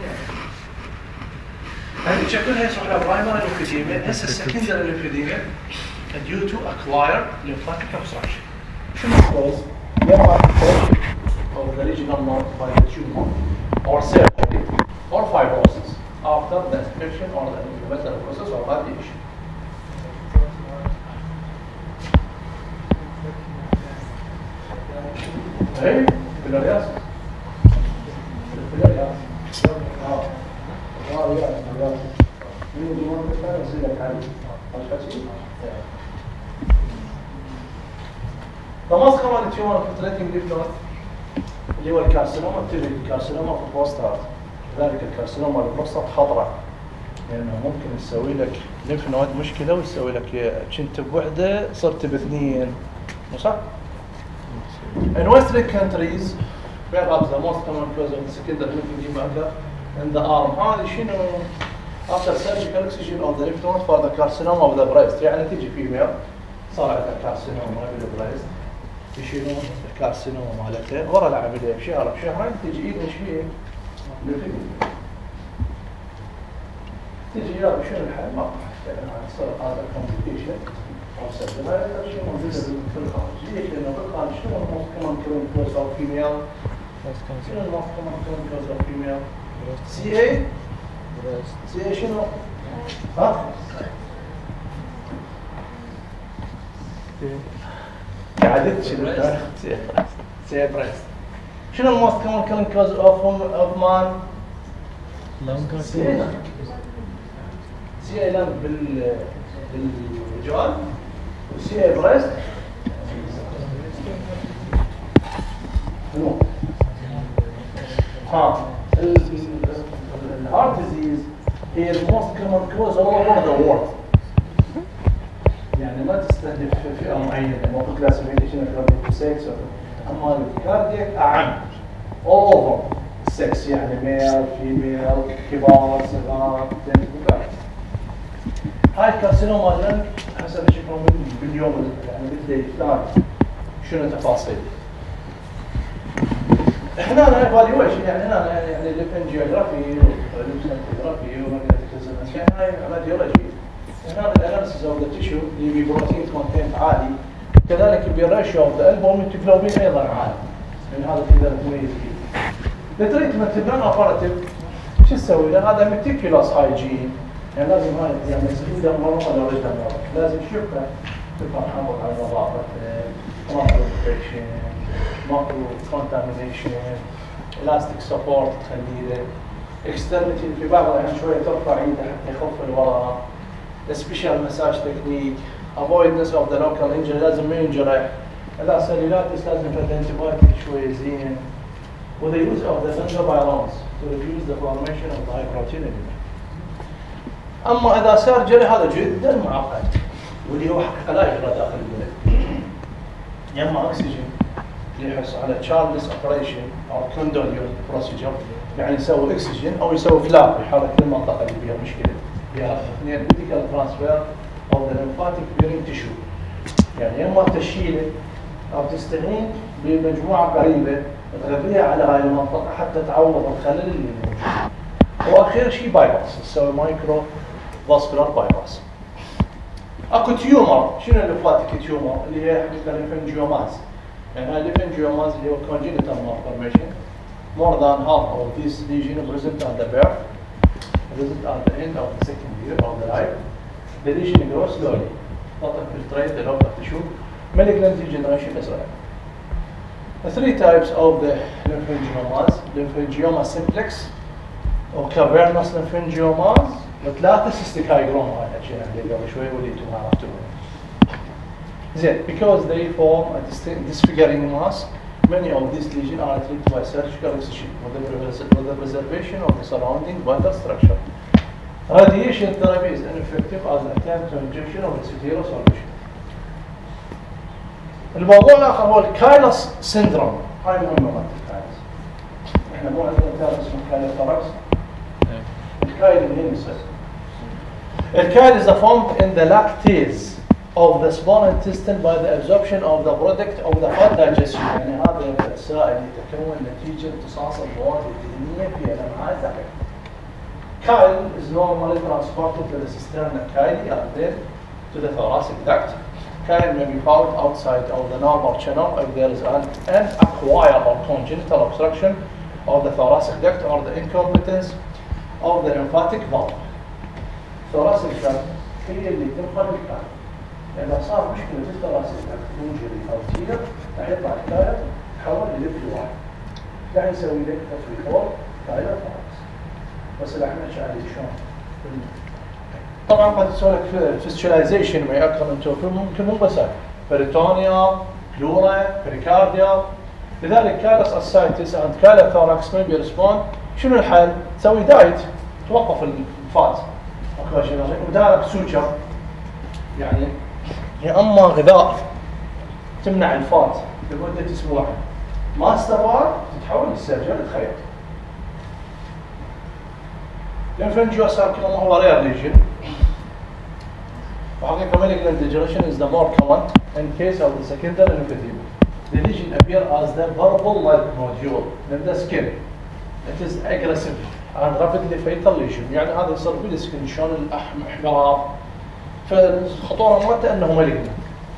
هذه شكلها يسمونها primary lymphedema. هسه secondary lymphedema due to acquired lymphatic obstruction. شنو cause؟ lymphatic of the regional node by the tumor or surgery or fibrosis after the infection or the inflammatory process or radiation. Hey, filariasis. تيومر انفلتريتنج ليف نود اللي هو الكارسينوما، تجي الكارسينوما في البروستات، لذلك الكارسينوما البروستات خطره لانه ممكن يسوي لك ليف نود مشكله ويسوي لك كنت بوحده صرت باثنين، مو صح؟ In Western countries, perhaps the most common cause of the secondary lymph node in the arm. هذه شنو؟ after surgical excision of the lymph node for the carcinoma of the breast. يعني تجي فيميل صار عندها كارسينوما بالبريست، يشيلون الكارسينوما مالتها ورا العمليه بشهر بشهرين تجي ايد ايش فيه؟ تجي يا شنو الحل؟ ما يعني صار هذا كومبليكيشن او سبب هذا شيء موجود في الخارج. ليش؟ لانه في الخارج شنو الموست كومن كوز اوف فيميل؟ شنو الموست كومن كوز اوف فيميل؟ سي اي؟ سي اي شنو؟ ها؟ قعدت شنو؟ سي اي بريست. شنو الموست كومن كوز اوف مان؟ سي اي لانج. سي اي لانج بالرجال وسي اي بريست شنو؟ ها الهارت ديزيز هي الموست كومن كوز all over the world. يعني ما تستهدف فئه معينه، مو كلاسيفيكيشن اكوردنج تو سكس، اما الكاردياك اعم all over السكس، يعني ميل فيميل كبار صغار. هاي الكارسينوما لانج حسب شكله باليوم يعني مثل فلان شنو تفاصيل. هنا ايفالويشن يعني هنا يعني الانجيوغرافي والليمفوجرافي وماجنتيك يعني هاي راديولوجي. هنا الاناليسيس اوف ذا تيشو اللي ببروتين كونتنت عالي، كذلك بالريشيو اوف ذا البوميتوجلوبين ايضا عالي، يعني هذا تقدر تميز فيه. التريتمنت النون اوبراتيف شو تسوي له؟ هذا ميتيكولوس هايجين، يعني لازم هاي يعني اذا مره ولا رجل مره لازم تشوفها تحافظ على نظافه، ماكرو انفكشن، ماكرو كونتامينيشن، الاستيك سبورت تخليه له، اكسترنتي في بعض الاحيان شويه ترفع ايده حتى يخف الوراء، سبيشال مساج تكنيك، افويدنس اوف ذا لوكال انجري لازم ما ينجرح، اذا سيلولاتس لازم الانتيبايوتيك شويه زين، وذا يوز اوف ذا فنجوبايلونز to reduce the formation of the hyperotinomy. اما اذا سيرجري هذا جدا معقد واللي هو حقيقه لا يجرى داخل البلد. يا اما اكسجين اللي يحس على تشارلز اوبريشن او كوندوليوم بروسيجر، يعني يسوي اكسجين او يسوي فلاب يحرك المنطقه اللي فيها مشكله، فيها اثنين ميديكال ترانسفير او ذا ليمفاتيك بيرنج تيشو، يعني يا اما تشيله او تستعين بمجموعه قريبه تغذيها على هاي المنطقه حتى تعوض الخلل اللي موجود. واخير شيء باي باس، تسوي مايكرو فاسكولار باي باس. اكو تيومر، شنو الليمفاتيك تيومر؟ اللي هي حقيقه الليمفنجيوماز، يعني هاي الليمفنجيوماز اللي هو congenital malformation. More than half of these lesions present at the birth, present at the end of the second year of the life. The lesion grows slowly, not infiltrate the local tissue. Malignant degeneration is rare. The three types of the lymphangiomas: lymphangioma simplex or cavernous lymphangiomas، وثلاثة cystic hygroma هاي حكينا عليه قبل شوي واللي انتم عرفتوه. زين، because they form a disfiguring mass, many of these lesions are treated by surgical excision with the preservation of the surrounding vital structure. Radiation therapy is ineffective as an attempt to injection of the severe solution. الموضوع الاخر هو الكايلس سيندروم، هاي مهمه مالت الكايلس. احنا مو عندنا كتاب اسمه كايلوثوركس. الكايل منين يصير؟ الكايل is formed in the lactase of the small intestine by the absorption of the product of the fat digestion، يعني هذا السائل يتكون نتيجه امتصاص المواد الدهنيه في الامعاء الدقيقه. Chyle is normally transported to the cisterna chyli and then to the thoracic duct. Chyle may be found outside of the normal channel if there is an acquired or congenital obstruction of the thoracic duct or the incompetence of the lymphatic valve. Thoracic duct هي اللي تنقل الكايل. إذا صار مشكلة في الثوراسيك duct انجري أو تير راح يطلع الكايل تحول لليفت واحد. راح يسوي لك تطبيقات كايل ثوراسيك. بس اللي احنا عليه شلون؟ طبعا قد تسوي لك فيستشواليزيشن ما ياكل انتوفي ممكن مو بس بريتونيا بلورا بريكارديال. لذلك كالس اسايتس اند كالا ثوركس ما بيرسبوند. شنو الحل؟ تسوي دايت توقف الفات اوكلوجينري ودارك سوتشر، يعني يا اما غذاء تمنع الفات لمده اسبوع، ما استمر تتحول للسيرجري تخيط. Lymphangiosarcoma هو rare lesion. وحقيقة malignant degeneration is the more common in case of the secondary lymphedema. The lesion appear as the purple-like nodule in the skin. It is aggressive and rapidly fatal lesion. يعني هذا يصير بالسكن شلون الاحمرار. فالخطورة مالته انه malignant.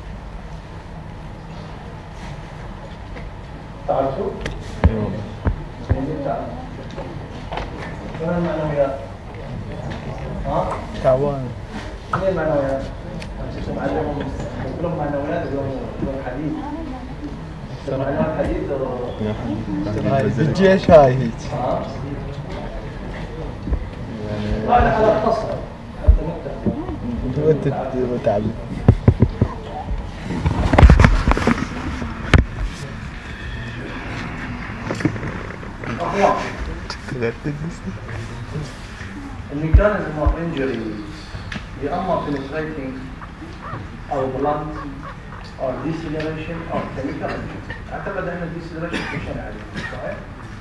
تعرفوا؟ تعرفوا. شنو المعنويات؟ ها؟ تعبان. شنو المعنويات؟ انتم معلمهم كلهم معنويات يقولون حديد. معنويات حديد الجيش هاي هيك. ها؟ لا على اختصر حتى متعلم. اخوان الميكانيزم اوف انجري يا اما penetrating او blunt او deceleration او chemical injury. اعتقد ان deceleration مشينا عليه صحيح؟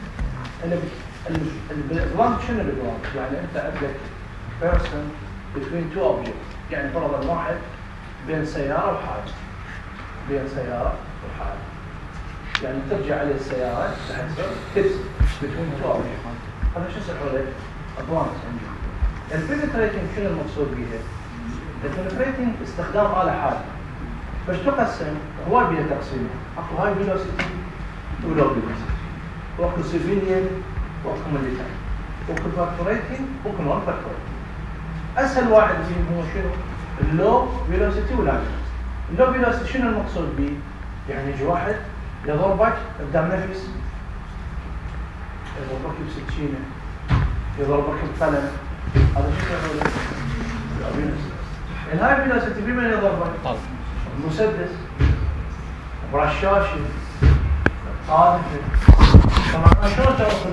البلانت شنو البلانت؟ يعني انت عندك person between two objects، يعني فرضا واحد بين سيارة وحادث، بين سيارة وحادث، يعني ترجع عليه السيارة تحسب تبس between two objects. هذا شو اسمه لك؟ بلانت انجري. البنتريتنج شنو المقصود بها؟ البنتريتنج استخدام آلة حادة. باش تقسم هواي بيها تقسيم، اكو هاي فيلوسيتي ولو فيلوسيتي، واكو سيفيليان واكو ميليتري، واكو بارفوريتنج واكو نون بارفوريتنج. اسهل واحد فيهم هو شنو؟ اللو فيلوسيتي ولا اللو فيلوسيتي شنو المقصود به؟ يعني يجي واحد يضربك قدام نفس، يضربك بسكينه، يضربك بقلم، هذا شنو يقول؟ الهاي فيلوسيتي بمن يضربك؟ المسدس، برشاشه، قاذفه. طبعا شلون تعرف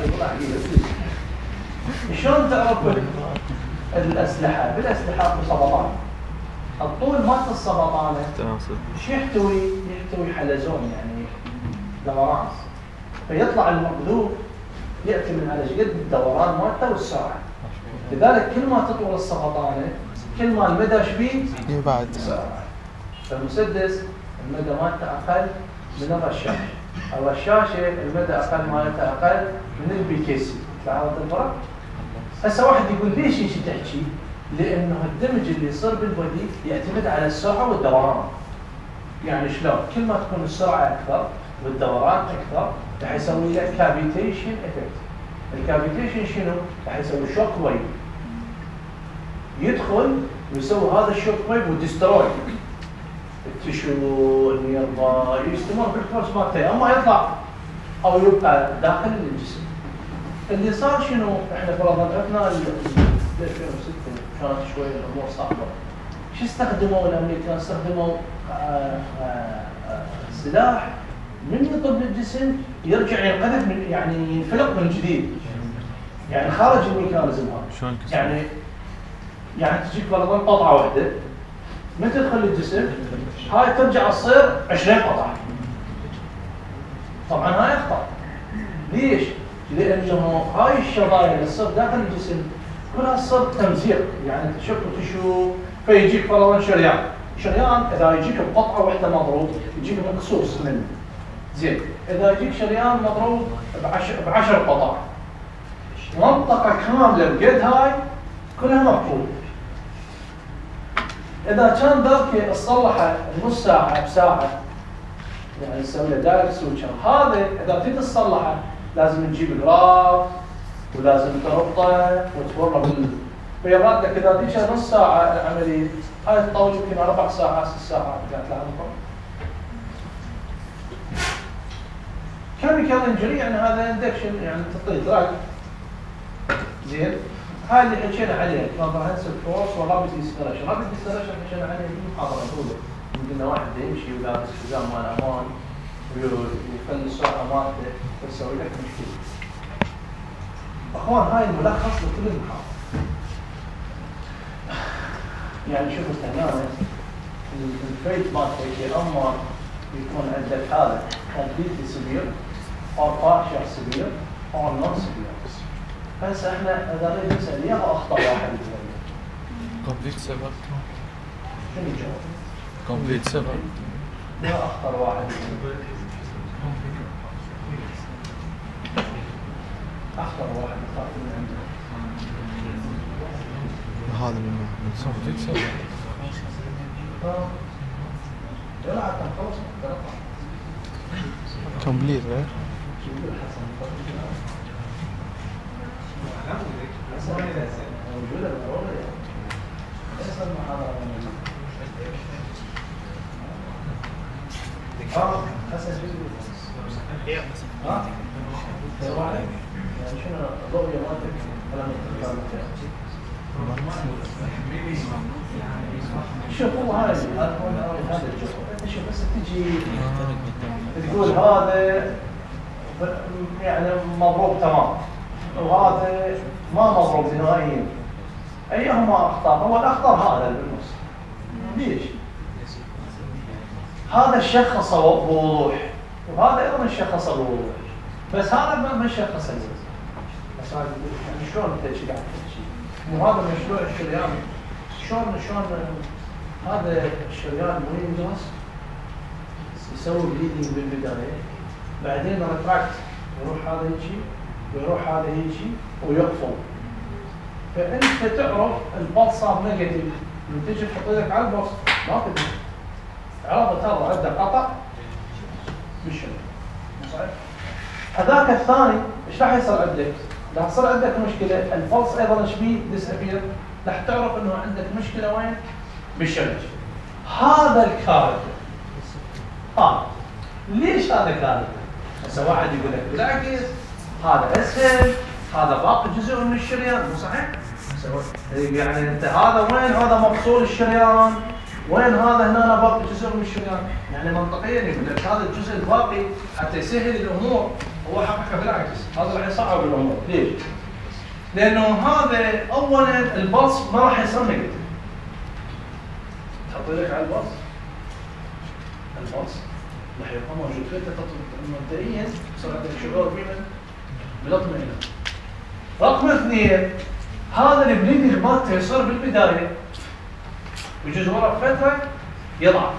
شلون تعرف الاسلحه؟ بالاسلحه اكو سبطان. الطول مالت السبطانه شو يحتوي؟ يحتوي حلزون يعني دوران، فيطلع المقذوف ياتي من على قد الدوران مالته والسرعه. لذلك كل ما تطول السبطانه كل ما المدى شبيه يبعد. فالمسدس المدى مالته اقل من الرشاشه، الرشاشه المدى اقل مالته اقل من البي كي سي. لاحظت الفرق؟ هسه واحد يقول ليش هيك تحكي؟ لانه الدمج اللي يصير بالبودي يعتمد على السرعه والدوران. يعني شلون؟ كل ما تكون السرعه اكثر والدوران اكثر راح يسوي لك كافيتيشن افكت. الكافيتيشن شنو؟ راح يسوي شوك ويف. يدخل ويسوي هذا الشوك ويف وديستروي التشو النيرفا، يستمر بالكورس مالته، اما يطلع او يبقى داخل الجسم. اللي صار شنو؟ احنا فرضا عندنا 2006 كانت شوي الامور صعبه. شو استخدموا الامريكان؟ استخدموا سلاح من يطب الجسم يرجع ينقذف من، يعني ينفلق من جديد، يعني خارج الميكانيزم هذا. يعني تجيك فرضا قطعه واحده من تدخل الجسم هاي ترجع تصير 20 قطعه. طبعا هاي اخطر. ليش؟ لانه هاي الشظايا اللي تصير داخل الجسم كلها تصير تمزيق، يعني تشك وتشو. فيجيك فرضا شريان اذا يجيك بقطعه واحده مضروب يجيك مقصوص منه. زين، اذا يجيك شريان مضروب ب10 قطع، منطقه كامله بقد هاي كلها مقفوله. اذا كان ذاك تصلحه نص ساعه بساعه، يعني نسوي له دايركت سويتشر. هذا اذا تريد تصلحه لازم تجيب جراف ولازم تربطه وتفره بالبيضات لك. اذا تجي نص ساعه العمليه هاي تطول يمكن 4 ساعات 6 ساعات. قاعد تلاحظون كيميكال انجري يعني هذا اندكشن، يعني تعطيه دراج. زين، هاي اللي حكينا عليها كومبرهنسيف فورس ورابيد ديسبريشن. رابيد ديسبريشن حكينا عليها في المحاضره الاولى من قلنا واحد يمشي ولابس حزام مال امان ويخلي السرعه مالته ويسوي لك مشكله. اخوان هاي الملخص لكل المحاضره. يعني شوفوا هنا الفيت مالته اما يكون عندك هذا completely severe or partial severe or non severe. هسه احنا اذا نريد نسال يا اخطر واحد يتولد. كومبليت سبب. شنو الجواب؟ كومبليت سبب. يا اخطر واحد يتولد. اخطر واحد يخاف من عنده. هذا من كومبليت سبب. يلا حتى نخلص كومبليت غير موجودة بالضرورة ليس المحاضرة حسن يعني شنو الرؤية مالتك شوف هو هذا الجزء شوف بس تجي تقول هذا يعني مضروب تمام وهذا ما مضروب نهائيا ايهما اخطر؟ هو الاخطر هذا اللي بالنص. ليش؟ هذا الشخص بوضوح وهذا ايضا الشخص بوضوح بس هذا ما شخص الوزن. بس هذا يعني شلون انت قاعد تحكي؟ مو هذا مشروع الشريان شلون هذا الشريان وين يدرس يسوي بليدنج بالبدايه بعدين ريتراكت يروح هذا يجي ويروح هذا يجي ويقفل. فانت تعرف البلس صار نيجاتيف لما تجي تحط ايدك على البلس ما تدري عرضه ترى عنده قطع بالشريان صحيح؟ هذاك الثاني ايش راح يصير عندك؟ راح يصير عندك مشكله البلس ايضا ايش بيه؟ ديسابير راح تعرف انه عندك مشكله وين؟ بالشرج. هذا الكارثه ليش هذا كارثه؟ هسه واحد يقول لك بالعكس هذا اسهل هذا باقي جزء من الشريان مو صحيح؟ يعني انت هذا وين هذا مفصول الشريان وين هذا هنا باقي جزء من الشريان يعني منطقيا يقول لك هذا الجزء الباقي حتى يسهل الامور هو حقيقه بالعكس هذا راح يصعب الامور. ليش؟ لانه هذا اولا البلس ما راح يصير نيجاتيف. تحط لك على البلس راح يبقى موجود فيه مبدئيا يصير عندك شعور بالاطمئنان. رقم اثنين هذا البليدنج مالته يصير بالبدايه ويجوز ورا فتره يضعف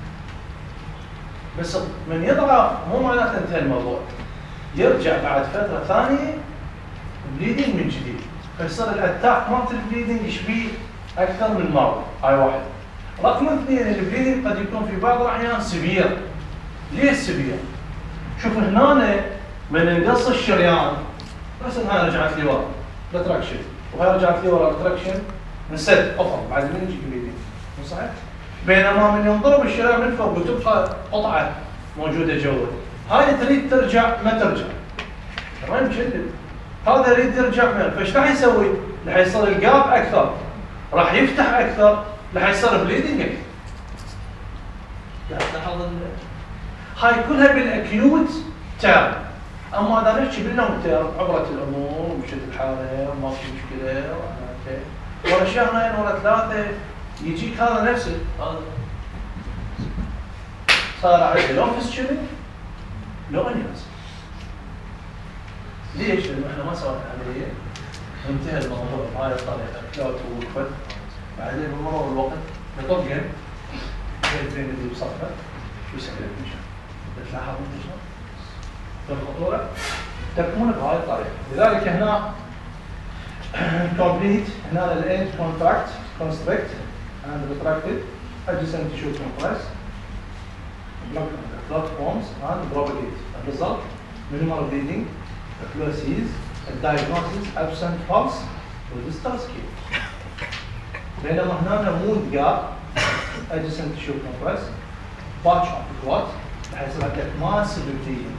بس من يضعف مو معناته انتهى الموضوع يرجع بعد فتره ثانيه بليدنج من جديد فيصير الاتاك مالت البليدنج يشبيه اكثر من مره. هاي واحد. رقم اثنين البليدنج قد يكون في بعض الاحيان سبير. ليش سبير؟ شوف هنا من انقص الشريان بس هاي رجعت لي ورا ريتراكشن وهاي رجعت لي ورا ريتراكشن انسد قطع بعد من يجي بليدنج مو صحيح؟ بينما من ينضرب الشريان من فوق وتبقى قطعه موجوده جوا هاي تريد ترجع ما ترجع تمام مشلل هذا يريد يرجع من فايش راح يسوي؟ راح يصير الجاب اكثر راح يفتح اكثر راح يصير بليدنج اكثر. لاحظ هاي كلها بالاكيوت تيرم. اما اذا نحكي باللونج تيرم عبرت الامور ومشت الحاله وما في مشكله ورا شهرين ورا ثلاثه يجيك هذا نفسه هذا صار عنده لو فيستشري لو انيوز. ليش؟ لانه احنا ما سوينا عمليه وانتهى الموضوع بهاي الطريقه كلاوت ووقفت بعدين بمرور الوقت بطقن بين اللي بصفه شو يسوي لك مشان تلاحظ انت شلون؟ الخطوره تكمن بهاي الطريقه. لذلك هنا complete هنا الاند contract constrict and retracted adjacent tissue compress blood forms and propagate. The result minimal bleeding, fluoresces, diagnosis absent pulse with scheme. بينما هنا mood gap adjacent tissue compress patch of the clot راح يصير عندك massive bleeding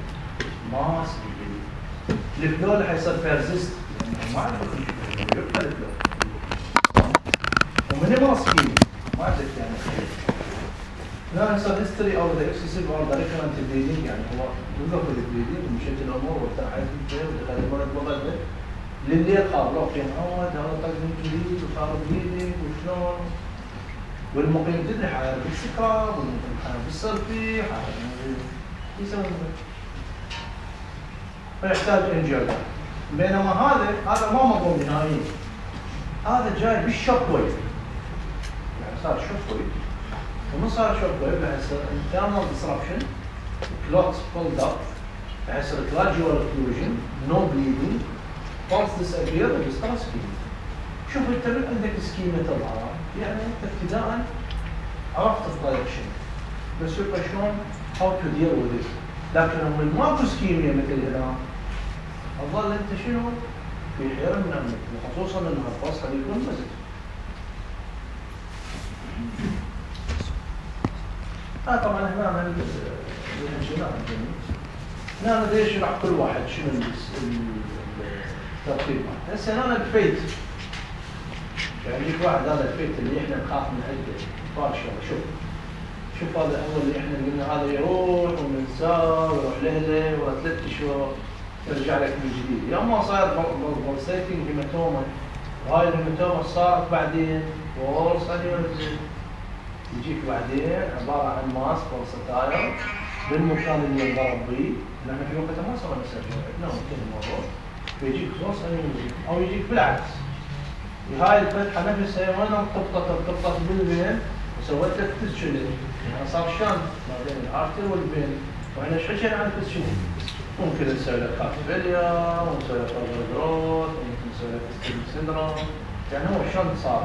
الفلو راح يصير persist ما عندك يبقى الفلو ومينيمال سكيم ما عندك يعني لا هسه الهيستوري او ذا اكسسيف او ذا ريكرنت بليدنج يعني هو وقف البليدنج ومشيت الامور وارتاحت ودخل المرض بغده لليل خاب روح يا معود هذا طق من جديد وصار بليدنج وشلون والمقيم تدري حاله بالسكر والمقيم حاله بالسلفي حاله يسوي فيحتاج انجيوجرام بينما هذا ما مضمون نهائيا هذا جاي بالشوك ويف يعني صار شوك ويف ومن صار شوك ويف راح يصير internal disruption clots pulled up راح يصير gradual occlusion no bleeding pulse disappear ويصير سكيميا شوف انت من عندك سكيميا الاعراض يعني انت ابتداء عرفت الدايركشن بس يبقى شلون how to deal with it لكن من ماكو سكيميا مثل هنا الظل انت شنو في حيرة من امنك وخصوصا ان الفصل يكون مزج طبعا هنا الانجناء هنا بدي اشرح كل واحد شنو الترتيب هسه هنا الفيت يعني يجيك واحد هذا الفيت اللي احنا نخاف من عنده طار شوف هذا اول اللي احنا قلنا هذا يروح وننساه ويروح لهله ورا 3 اشهر يرجع لك من جديد يا اما صاير بولسيتنج هيماتوما وهاي الهيماتوما صارت بعدين بولس انيوريزم يجيك بعدين عباره عن ماس بولساتاير بالمكان اللي انضرب به لان في وقتها ما صار سيرجري عندنا ممكن الموضوع فيجيك بولس انيوريزم او يجيك بالعكس هاي الفتحه نفسها وين ارتبطت بالفين وسويت لك فيستشن يعني صار شنط ما بين الارتر والفين واحنا ايش حكينا عن الفيستشن ممكن نسوي لك هارت فيلير ونسوي لك اوفر جروث وممكن نسوي لك ستيل سيندروم يعني هو شنط صار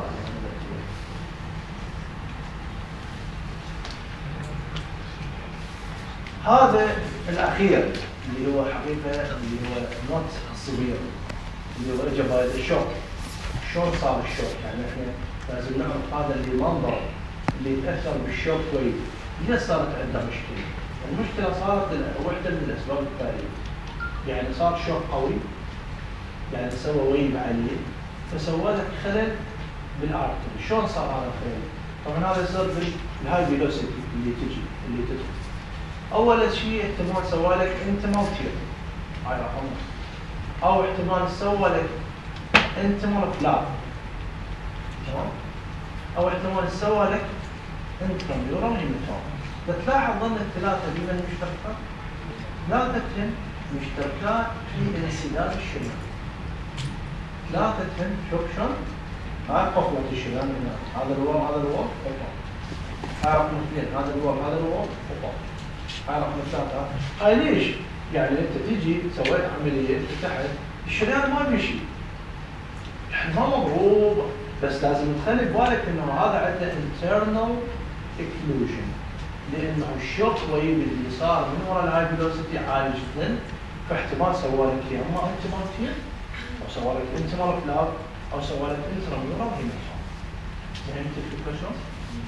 هذا الاخير اللي هو حقيقه اللي هو نوت سيفير اللي هو اجى باي الشوك شلون صار الشوك يعني احنا لازم نعرف هذا اللي منظر اللي يتاثر بالشوك ويف ليش صارت عنده مشكله؟ المشكله صارت واحده من الاسباب التاليه يعني صار شوك قوي يعني سوى ويف عليه فسوى لك خلل بالارتري شلون صار هذا الخلل؟ طبعا هذا يصير بالهاي فيلوسيتي اللي تدخل اول شيء احتمال سوى لك انتمالتير هاي رقم او احتمال سوى لك انتمال فلاب تمام او احتمال سوى لك انتراميورال هيماتوما تلاحظ ضمن الثلاثه بما مشتركات ثلاثه مشتركات في انسداد الشريان ثلاثه شوف شلون هاي قفله الشريان هنا هذا الورم قفل هاي رقم اثنين هذا الورم قفل هاي رقم ثلاثه هاي ليش؟ يعني انت تيجي سويت عمليه فتحت الشريان ما بيمشي يعني ما مضروب بس لازم تخلي ببالك انه هذا عنده internal occlusion لانه الشوك ويف اللي صار من وراء الهاي فيلوسيتي عالي جدا فاحتمال سوى لك يا اما انتمالتير او سوى لك انتمال فلاب او سوى لك انتراميورال هيماتوما فهمت الفكره شلون؟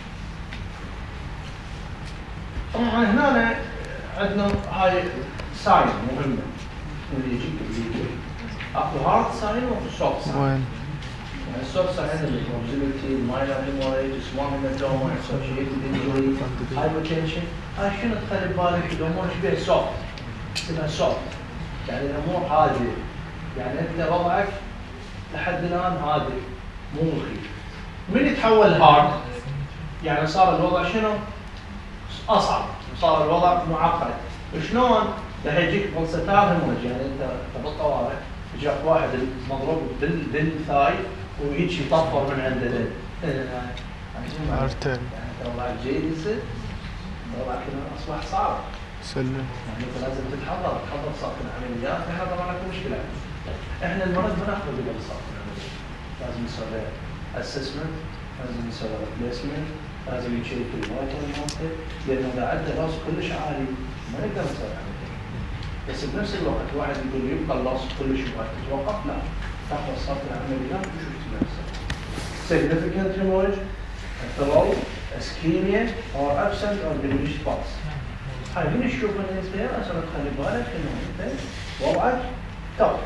طبعا هنا عندنا هاي ساين مهمه اللي يجيك اكو هارد ساين واكو سوفت ساين يعني السوفت ساين اللي موبيليتي ماينر هيموريج سمول هيماتوما اسوشيتد انجري هايبوتنشن هاي شنو تخلي ببالك الامور شبيه سوفت اسمها سوفت يعني الامور هاديه يعني انت وضعك لحد الان هادي مو مخيف من يتحول هارد يعني صار الوضع شنو؟ اصعب صار الوضع معقد شلون؟ راح يجيك بولساتار هيموريج يعني انت بالطوارئ جاك واحد مضروب بالثاي وهيك يطفر من عنده ارتل يعني وضعك جيد يصير وضعك اصبح صعب سلم يعني انت لازم تتحضر صار في العمليات احنا طبعا اكو مشكله احنا المرض ما ناخذه قبل صار في العمليه لازم نسوي له اسسمنت لازم نسوي له ريبليسمنت لازم نشيل كل الوايتال مالته لانه اذا عنده راس كلش عالي ما نقدر نسوي عمليه بس بنفس الوقت واحد يقول يبقى اللص كلش وقت تتوقف لا تاخذ صارت العمليات وشوف شو نفسك significant hemorrhage فلو ischemia or absent or diminished pulse هاي من نشوف الانسان عشان تخلي بالك انه انت وضعك توب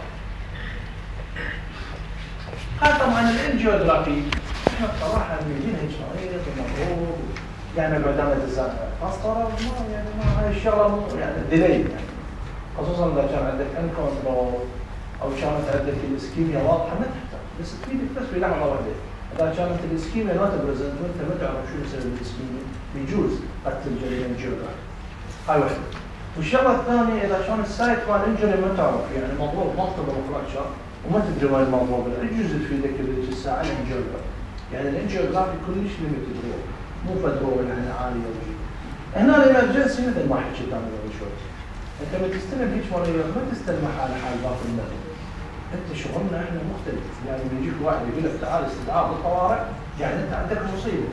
هاي طبعا الانجيوغرافي احنا بصراحه بنجينا هيك شرايط ومضروب يعني بعدما تزال فاصطار يعني ما هاي الشغله مو يعني ديلي يعني خصوصا اذا كان عندك ان كنترول او كانت عندك الاسكيميا واضحه ما تحتاج بس تفيدك بس في لحظه واحده. اذا كانت الاسكيميا لا تبرزنت وانت ما تعرف شو سبب الاسكيميا يجوز قتل الجريمه الجوهري. هاي واحده. والشغله الثانيه اذا كان السايت مال الانجري ما تعرف يعني مضروب مالتيبل فراكشر وما تدري وين المضروب يجوز تفيدك بذيك الساعه الانجيوغرافي. يعني الانجيوغرافي كلش ليميتد رول مو فدرول يعني عاليه وشيء. هنا الامرجنسي مثل ما حكيت انا قبل شوي. انت لما تستلم هيك مريض ما تستلمه حال باقي المرضى. انت شغلنا احنا مختلف، يعني بيجيك واحد يقول لك تعال استدعاء بالطوارئ، يعني انت عندك مصيبه.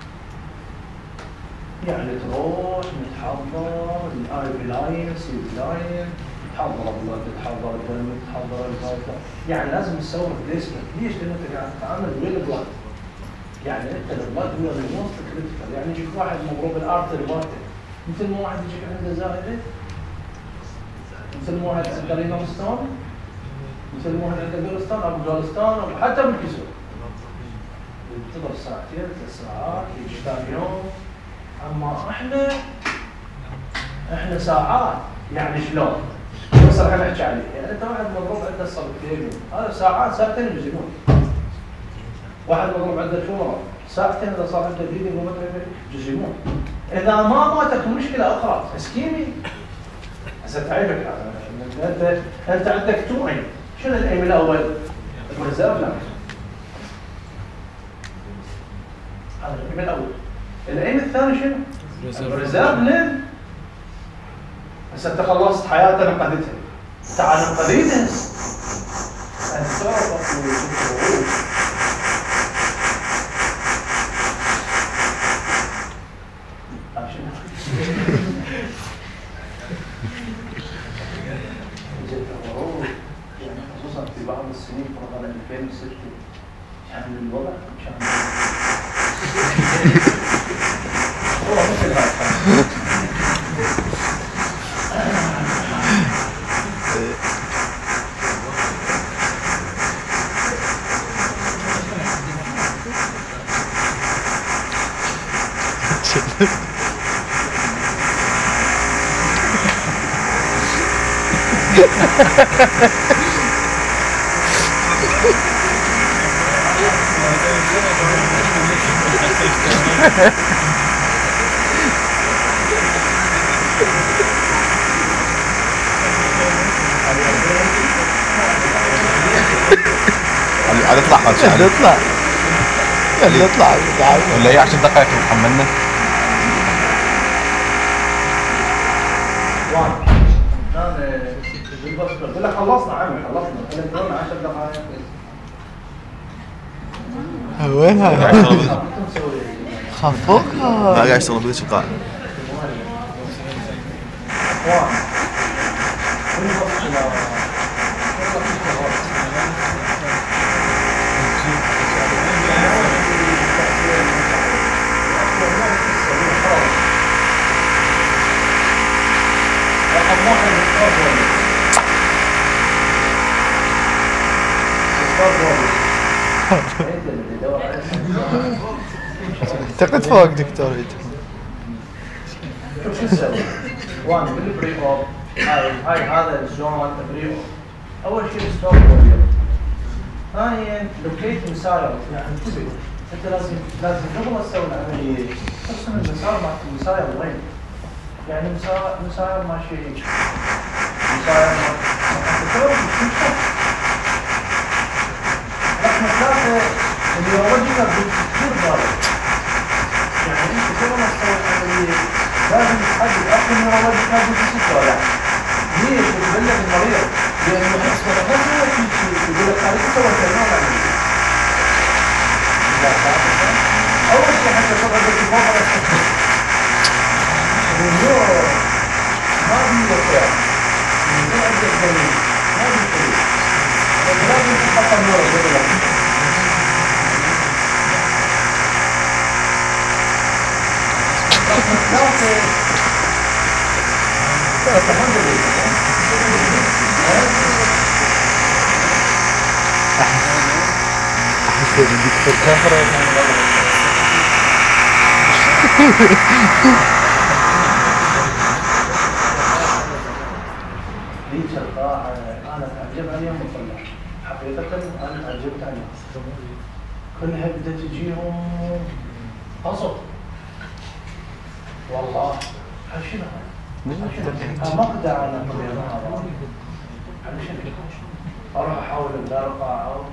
يعني تروح متحضر الاي بي لاين سي بي لاين تحضر البلد تحضر الدم تحضر الغلطه، يعني لازم تسوي بليسمنت. ليش؟ لان انت قاعد تتعامل ويا البلد. يعني انت البلد هو الموست كريتيكال، يعني يجيك واحد مضروب الارتري مالته مثل ما واحد يجيك عنده زائده، مثل ما واحد عنده رينال ستون، مثل ما واحد عنده جولستون او جولستون او حتى بالكسور. ينتظر ساعتين 3 ساعات يجي ثاني يوم. اما احنا ساعات، يعني شلون؟ بس راح نحكي عليه، يعني انت واحد مضروب عنده صلبتين هذا ساعات ساعتين يجي يموت. واحد مضروب عنده فورة ساعتين اذا صار عنده بليدنج وما يجي يموت. اذا ما ماتت مشكله اخرى اسكيمي. هسه تعرفك انت عندك تو ايم، شنو الايم الاول؟ الريزيرف لا هذا الايم الاول. الايم الثاني شنو؟ الريزيرف لين هسه انت خلصت حياتك نقدتها، تعال نقديتها انت تعرف يعني خصوصا في بعض السنين فرضا 2006 كان الوضع كان والله مثل هذا. عاد اطلع ما تشعل اطلع اطلع ولا هي 10 دقائق محملنا. قلت لك خلصنا عمي خلصنا الكترون 10 دقائق. وينها؟ خفقها. ما قاعد يشتغل بذيك القاعة. اعتقد فوق دكتور. شو نسوي؟ وان بالبري اوب هاي هذا الزون بري اوب. اول شيء ستوب وورير. ثانيا لوكيت مساير، يعني انتبه انت لازم قبل ما تسوي العمليه ترسم المسار مالت المساير وين؟ يعني مساير ماشي مساير رقم 3 النيورولوجيكال كثير ضارب. يعني انت قبل ما تسوي العمليه لازم تحدد اصل النيورولوجيكال بيكتشر ولا لا. ليش؟ بتبلغ المريض لانه يحس بنفسه يقول لك خليك تسوي الكلام لا اول شيء حتى تقعد تتفاعل النور ما بيوقع ما عندك دليل ما بيوقع لازم تحط النور قبل احس الدكتور كفر ذيك القاعة أنا تعجب عليهم وطلع حقيقة أنا تعجبت عليهم كلها بدها تجيهم قصد والله شنو هذا؟ ما أقدر أنا شنو أروح أحاول أدرقع أو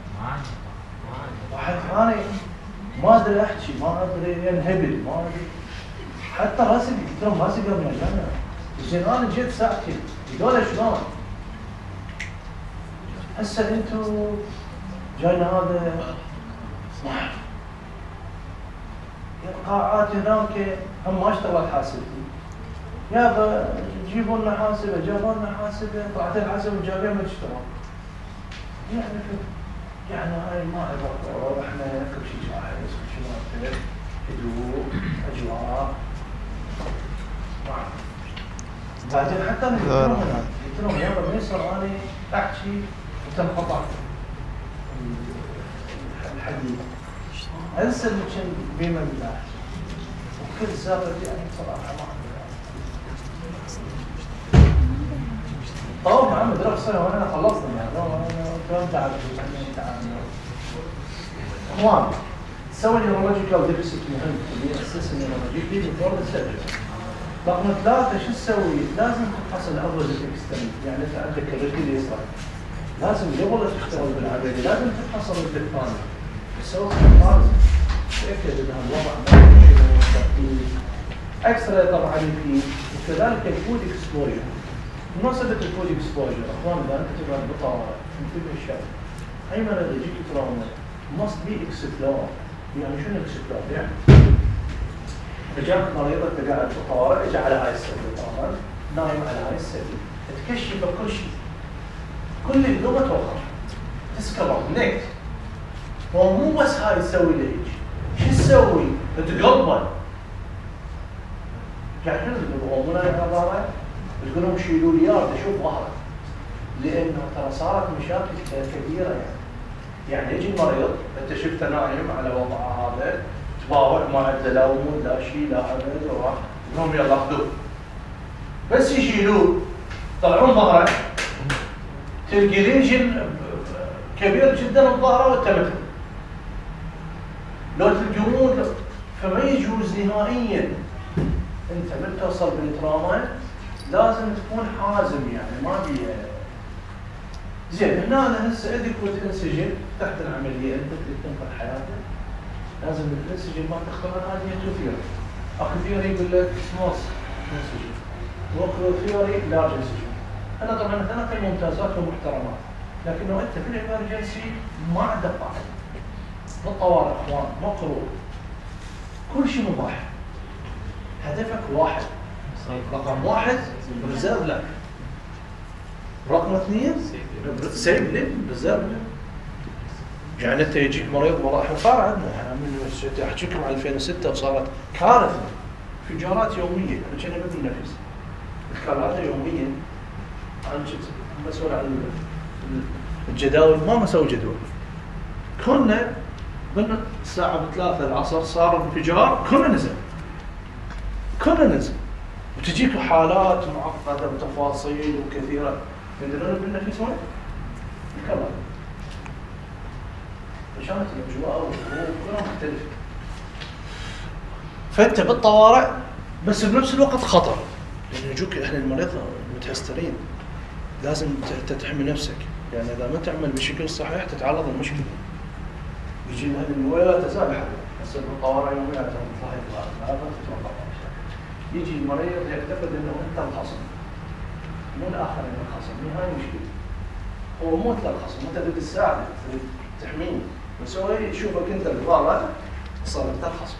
واحد ثاني ما أدري أحكي ما أدري ينهبل ما أدري حتى راسي قلت لهم راسي قبل الجنة زين أنا جيت ساعتين هذول شلون؟ هسه أنتوا جاينا هذا القاعات هناك هم ما اشتغلت حاسبتي يابا جيبوا لنا حاسبه جابوا لنا حاسبه طلعت الحاسبه وجابين ما تشتغل يعني هاي ما عبره احنا كل شيء جاهز كل شيء مرتب هدوء اجواء بعدين حتى انا قلت لهم يابا ما يصير انا احكي وتنقطع الحديث انسى اللي كان بيننا بالله وكل سالفه يعني بصراحه ما طول محمد رخ سنه وانا خلصنا يعني كلام تعب اخوان تسوي نيورولوجيكال ديفيسيت مهم اللي اساس النيورولوجيكي بفور السيرجري رقم 3 شو تسوي؟ لازم تفحص الابرز الاكسترنال يعني انت عندك الرجل اليسرى لازم قبل لا تشتغل بالعمليه لازم تفحص الرجل الثاني تسوي فحص تاكد ان الوضع ما اكسترا طبعا في وكذلك الفود اكسبوجر مناسبة الفود اكسبوجر اخوان اذا انت تبغى البطاقه انتبه الشغله ايمن اذا يجيك تراوما must be explored يعني شنو explored يعني اجاك مريض انت قاعد بطوارئ اجى على هاي السرير طبعا نايم على هاي السرير تكشف كل شيء كل اللغه توخر تسكبر نكت هو مو بس هاي تسوي له هيك شو تسوي؟ تقلبه قاعد تقول هو مو نايم على ظهره تقول لهم شيلوا لي اياه اشوف ظهره لانه ترى صارت مشاكل كثيره يعني يجي المريض انت شفته نايم على وضعه هذا تباوع ما عنده لا ومود لا شيء لا عمل وراح لهم يلا خذوه بس يشيلوه يطلعون ظهره تلقي ريجن كبير جدا بظهره وانت لو تلقون فما يجوز نهائيا انت من توصل بالتراما لازم تكون حازم يعني ما بيها زين هنا انا هسه ادكوت انسجن تحت العمليه انت تريد تنقذ حياته لازم الانسجن ما تختار هذه تو ثيوري اخو ثيوري يقول لك سمول انسجن واخو ثيوري لارج انسجن انا طبعا ثلاث ممتازات ومحترمات لكنه انت في الامرجنسي ما عندك قاعده بالطوارئ اخوان مقروض كل شيء مباح هدفك واحد رقم واحد ريزيرف لك رقم اثنين سيف لك ريزيرف لك يعني انت يجيك مريض والله احنا صار عندنا احنا من احكيكم عن 2006 وصارت كارثه انفجارات يوميه احنا كنا بالنفس الكارثه يوميا انا كنت مسؤول عن الجداول ما مسوي جدول كنا من الساعه 3 العصر صار انفجار كنا نزل وتجيك حالات معقده وتفاصيل وكثيره تدرون بالنفس وين؟ الكلام كانت الاجواء وكلها مختلفه فانت بالطوارئ بس بنفس الوقت خطر لان يجوك احنا المريض متهسترين لازم تحمي نفسك يعني اذا ما تعمل بشكل صحيح تتعرض للمشكله يجي هذه الولايات تزال هسه بالطوارئ يوميات تطلع يجي المريض يعتقد انه انت الخصم مو الاخرين الخصم هاي مشكله هو مو انت الخصم انت تريد تساعده تريد تحميه بس هو يشوفك انت الغلط صار انت الخصم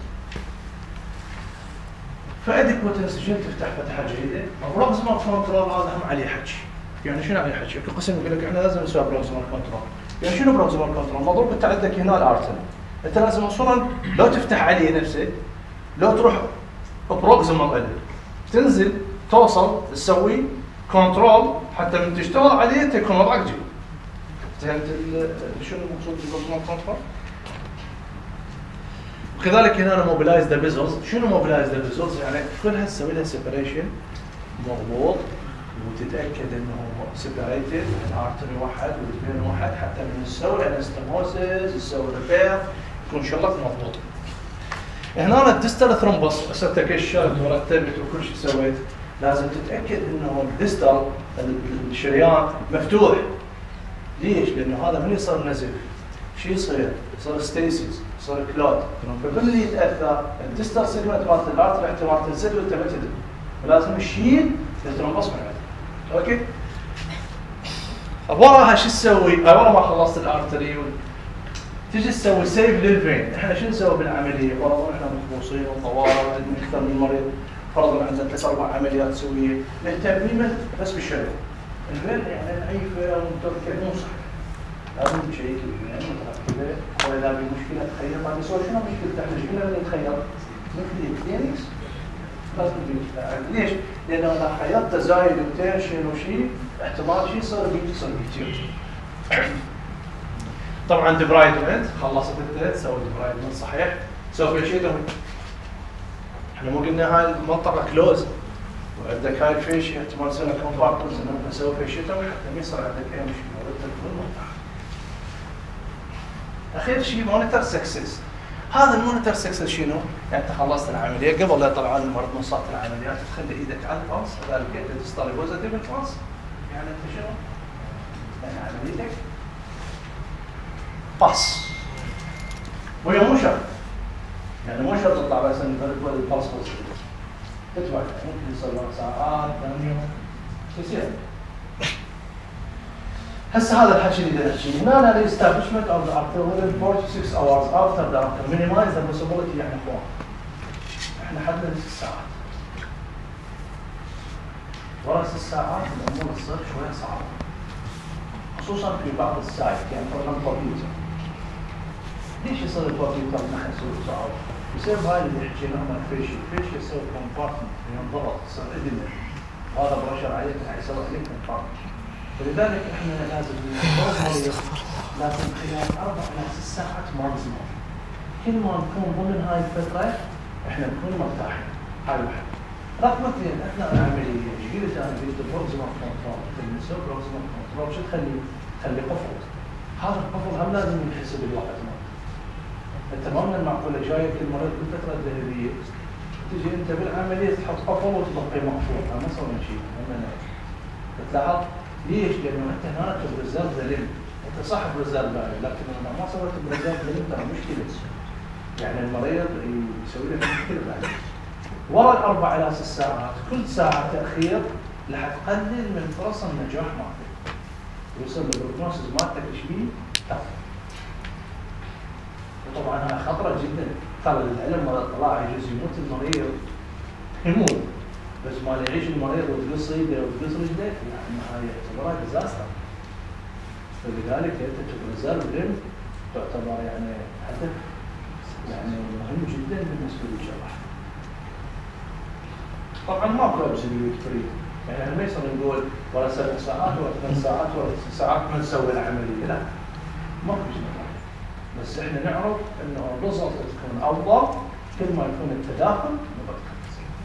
فادكوت انسجن تفتح فتحه جديده بروكسيمال كنترول هذا هم عليه حكي يعني شنو عليه حكي؟ في قسم يقول لك احنا لازم نسوي بروكسيمال كنترول يعني شنو بروكسيمال كنترول؟ مضروب انت عندك هنا الارتل انت لازم اصلا لو تفتح عليه نفسه لو تروح بروكسيمال تنزل توصل تسوي كنترول حتى من تشتغل عليه تكون وضعك جيد. فهمت شنو المقصود بالبروكسيمال كنترول؟ وكذلك هنا موبيلايز ذا بيزلز. شنو موبيلايز ذا بيزلز؟ يعني كلها تسوي لها سيبريشن مضبوط وتتاكد انه سيبريتد الارتري واحد والفين واحد، حتى من نسوي انستموسيس نسوي ريبير يكون شغلك مضبوط. هنا الديستال ثرومبس اسوي كشفت ورتبت وكل شيء سويت، لازم تتاكد انه الديستال الشريان مفتوح. ليش؟ لانه هذا من يصير نزف شو يصير؟ يصير ستيسيس، يصير كلود، فمن اللي يتاثر الديستال سيجمنت مالت الارتري احتمال تنزل وانت ما تدري، ولازم تشيل الثرومبس من عنده. اوكي؟ وراها شو تسوي؟ ورا ما خلصت الارتري تجي تسوي سيف للفين. احنا شو نسوي بالعمليه؟ فرضا احنا مخبوصين وطوارئ من اكثر من مريض، فرضا عندنا 3 4 عمليات تسويها، نهتم بس بالشريان. الفين يعني ضعيفه ومتركه مو صح. لازم تشيك الفين وتركبه، واذا في مشكله تخيط، ما بيسوي شنو مشكلته؟ احنا شفنا من يتخيط مثل الكلينكس لازم ليش؟ لانه اذا خيطته زايد وتنشن وشيء احتمال شيء يصير بيصير. طبعا ديبرايدمنت خلصت انت تسوي ديبرايدمنت صحيح، تسوي فيشيتومي. احنا مو قلنا هاي المنطقه كلوز وعندك هاي الفيشي احتمال يصير لك كومبارتمنتس، انه نسوي فيشيتومي حتى ما يصير عندك اي مشكله وردك بالمنطقه. اخير شيء مونيتور سكسس. هذا المونيتور سكسس شنو؟ يعني انت خلصت العمليه قبل لا يطلعون المرض من صاله العمليات تخلي ايدك على الفاص، هذا لقيت تستطيع بوزيتيف الفاص. يعني انت شنو؟ يعني عمليتك باس وهي مو شرط، يعني مو شرط تطلع بس ان البلس بوزيتيف، تتبع ممكن يصير لك ساعات ثاني يوم يصير. هسه هذا الحكي اللي بدنا نحكيه هنا، the establishment of the artery within 4 to 6 hours after the artery minimize the possibility. يعني احنا حدنا 6 ساعات، ورا 6 ساعات الامور تصير شويه صعبه، خصوصا في بعض السايت. يعني مثلا الكمبيوتر، ليش يصير الكمبيوتر نحس صعب؟ بسبب هاي اللي حكينا عنها الفيشي يسوي كومبارتمنت ينضغط يصير ادمه، هذا برشر عليك يسوي عليك كومبارتمنت. فلذلك احنا لازم لازم خلال 4 إلى 6 ساعات ماكسيموم. كل ما نكون ضمن هاي الفتره احنا نكون مرتاحين. هاي واحد. رقم 2 اثناء العمليه يجي لك انا قلت بروكسيمال كنترول، تلمسه بروكسيمال كنترول شو تخلي قفل. هذا القفل هم لازم ينحسب الوقت مالته. انت ما من المعقوله جايه كل مره كل فتره ذهبيه تجي انت بالعمليه تحط قفل وتبقي مقفول، ما سوينا شيء. تلاحظ ليش؟ لانه انت هنا بريزيرف ذا، انت صح بريزيرف فاليو، لكن اذا ما سويت بريزيرف فاليو ترى مشكله. يعني المريض يسوي لك مشكله بعد. ورا ال4 إلى 6 ساعات كل ساعه تاخير راح تقلل من فرص النجاح مالتك. ويصير البروجنوسيس مالتك ايش بيه؟ تاخر. وطبعا هاي خطره جدا، ترى العلم مال الطلاع يجوز يموت المريض يموت، بس ما يعيش المريض وتقص ايده وتقص رجله، يعني هاي تعتبرها ديزاستر. فلذلك انت تبريزيرف ليم تعتبر يعني هدف يعني مهم جدا بالنسبه للجراح. طبعا ماكو ابسوليوت فري، يعني ما يصير نقول ولا 7 ساعات ولا 8 ساعات ولا 9 ساعات ما نسوي العمليه، لا ماكو شيء. بس احنا نعرف انه الريزلت تكون افضل كل ما يكون التداخل مبكر.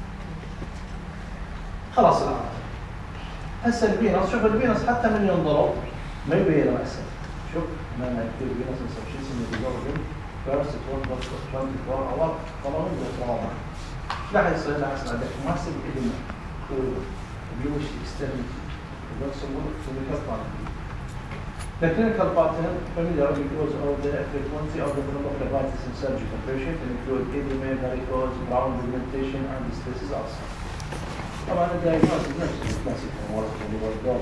خلاص الان هسه الفينس، شوف الفينس حتى من ينضرب ما يبين راسه. شوف لما يكون الفينس نسوي شيء اسمه ديزولفينج فيرست 24 اور طبعا بالتراما. لا يصير لا يصير عندك ماسك ادم وبيوش اكسترنال بيرسونال كلينيكال. The clinical pattern familiar because of the frequency of the devices in surgical patient include edema, varicose, brown pigmentation, and distress ulcer. طبعا الدايجنوستس نفس الكلاسيك اللي هو الدور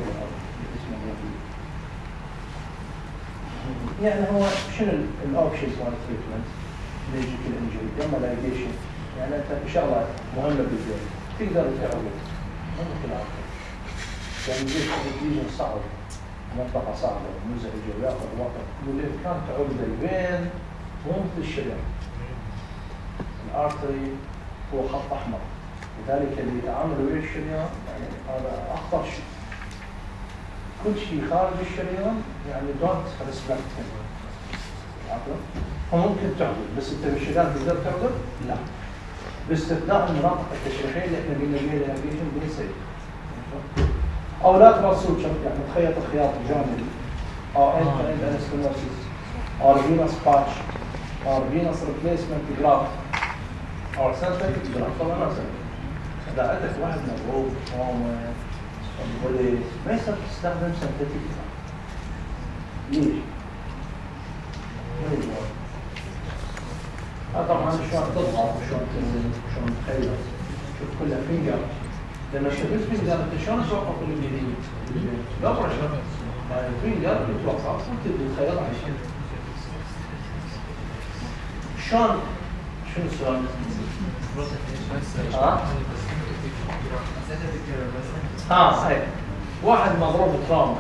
يعني هو شنو الاوبشنز مال التريتمنت؟ ليجيكال انجري، اما لايجيشن، يعني انت شغله مهمه بالبيت تقدر تعوض مو مثل العافيه. يعني ليجن صعب، منطقه صعبه مزعجه وياخذ وقت، والامكان تعوض الفين مو مثل الشريان. الارتري هو خط احمر، لذلك اللي يتعامل ويا الشريان يعني هذا اخطر شيء. كل شيء خارج الشريان يعني دونت ريسبكت هيم. وممكن تعضل، بس انت بالشغال تقدر تعضل؟ لا. باستثناء المناطق التشريحيه اللي احنا قلنا بيها الابليكيشن بنسيب. او لا ترسل يعني تخيط الخياط الجانبي او end-to-end anastomosis or venous patch or venous replacement graft or synthetic graft. طبعا ما اذا عندك واحد مضروب ما يصير تستخدم synthetic graft. ليش؟ طبعا شلون تضغط وشلون تنزل وشلون تخيط، شوف كلها فينجر. لما اشتغلت فينجر انت شلون توقف الجديد؟ لا برشا يعني فينجر يتوقف وتبدا تخيط على شيء. شلون؟ شنو السؤال؟ هاي واحد مضروب تراما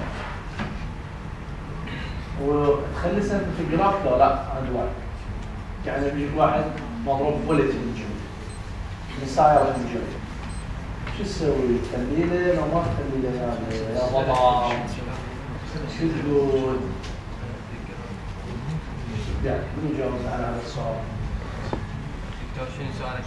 وتخلي سنة في الجرافت لا عند واحد. يعني بيجيك واحد مضروب بوليت انجري مساير انجري، شو تسوي؟ تخلي له لو ما تخلي له يعني يا وضع شدود. يعني من يجاوب على هذا السؤال؟ دكتور شنو سؤالك؟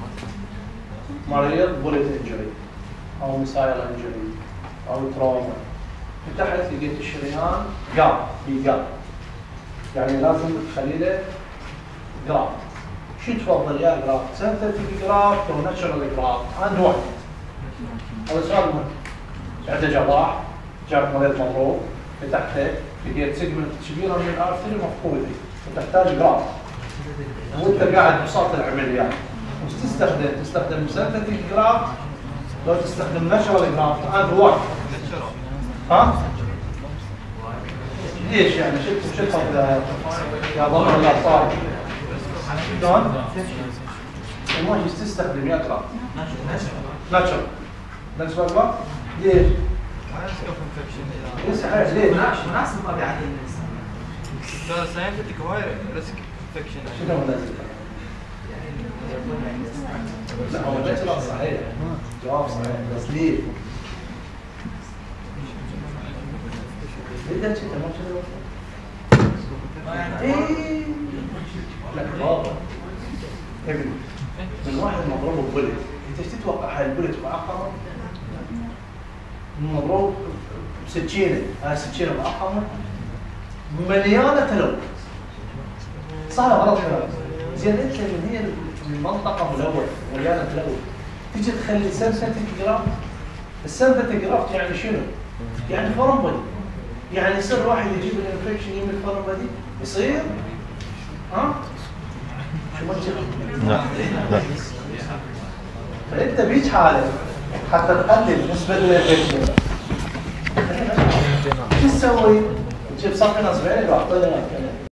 مريض بوليت انجري او مساير انجري او تروما، فتحت لقيت الشريان قاب في قاب، يعني لازم تخلي له جرافت. شو تفضل يا جرافت؟ سنتيتيك جرافت او ناتشرال جرافت؟ عند واحد. هذا سؤال مهم. عنده جراح جاب مريض مضروب فتحته لقيت سيجمنت كبيره من الارتري مفقوده وتحتاج جرافت، وانت قاعد بساط العمليات وش تستخدم؟ تستخدم سنتيتيك جرافت لو تستخدم ناتشرال جرافت؟ عند واحد. ها؟ ليش يعني شو تفضل يا ظهر الاطفال؟ شلون؟ المهم ايش تستخدم يا جرافت؟ ناتشرال. ناتشرال جرافت؟ ليش؟ ليش صحيح ليش؟ مناسب طبيعة الإنسان. دكتور ساينتيفيك هواي ريسك انفكشن. شنو مناسب؟ لا هو ناتشرال صحيح. جواب صحيح بس ليه؟ ليه ده شيء ما شنو؟ ايه لا بابا ابني من واحد مضروب ببوليت، انت ايش تتوقع؟ هاي البوليت معقمه؟ مضروب بسكينه، هاي السكينه معقمه مليانه تلوث. صح ولا غلط كلام؟ زين انت من هي المنطقه ملوثه مليانه تلوث تيجي تخلي سنتيتيك جرافت. السنتيتيك جرافت يعني شنو؟ يعني فورم بودي، يعني يصير واحد يجيب الانفكشن يمين الفورم بودي يصير ها؟ شو ما تجيب؟ لا لا. فانت بيج حاله حتى تقلل نسبه الانفكشن شو تسوي؟ تجيب صفحه صغيره واعطينا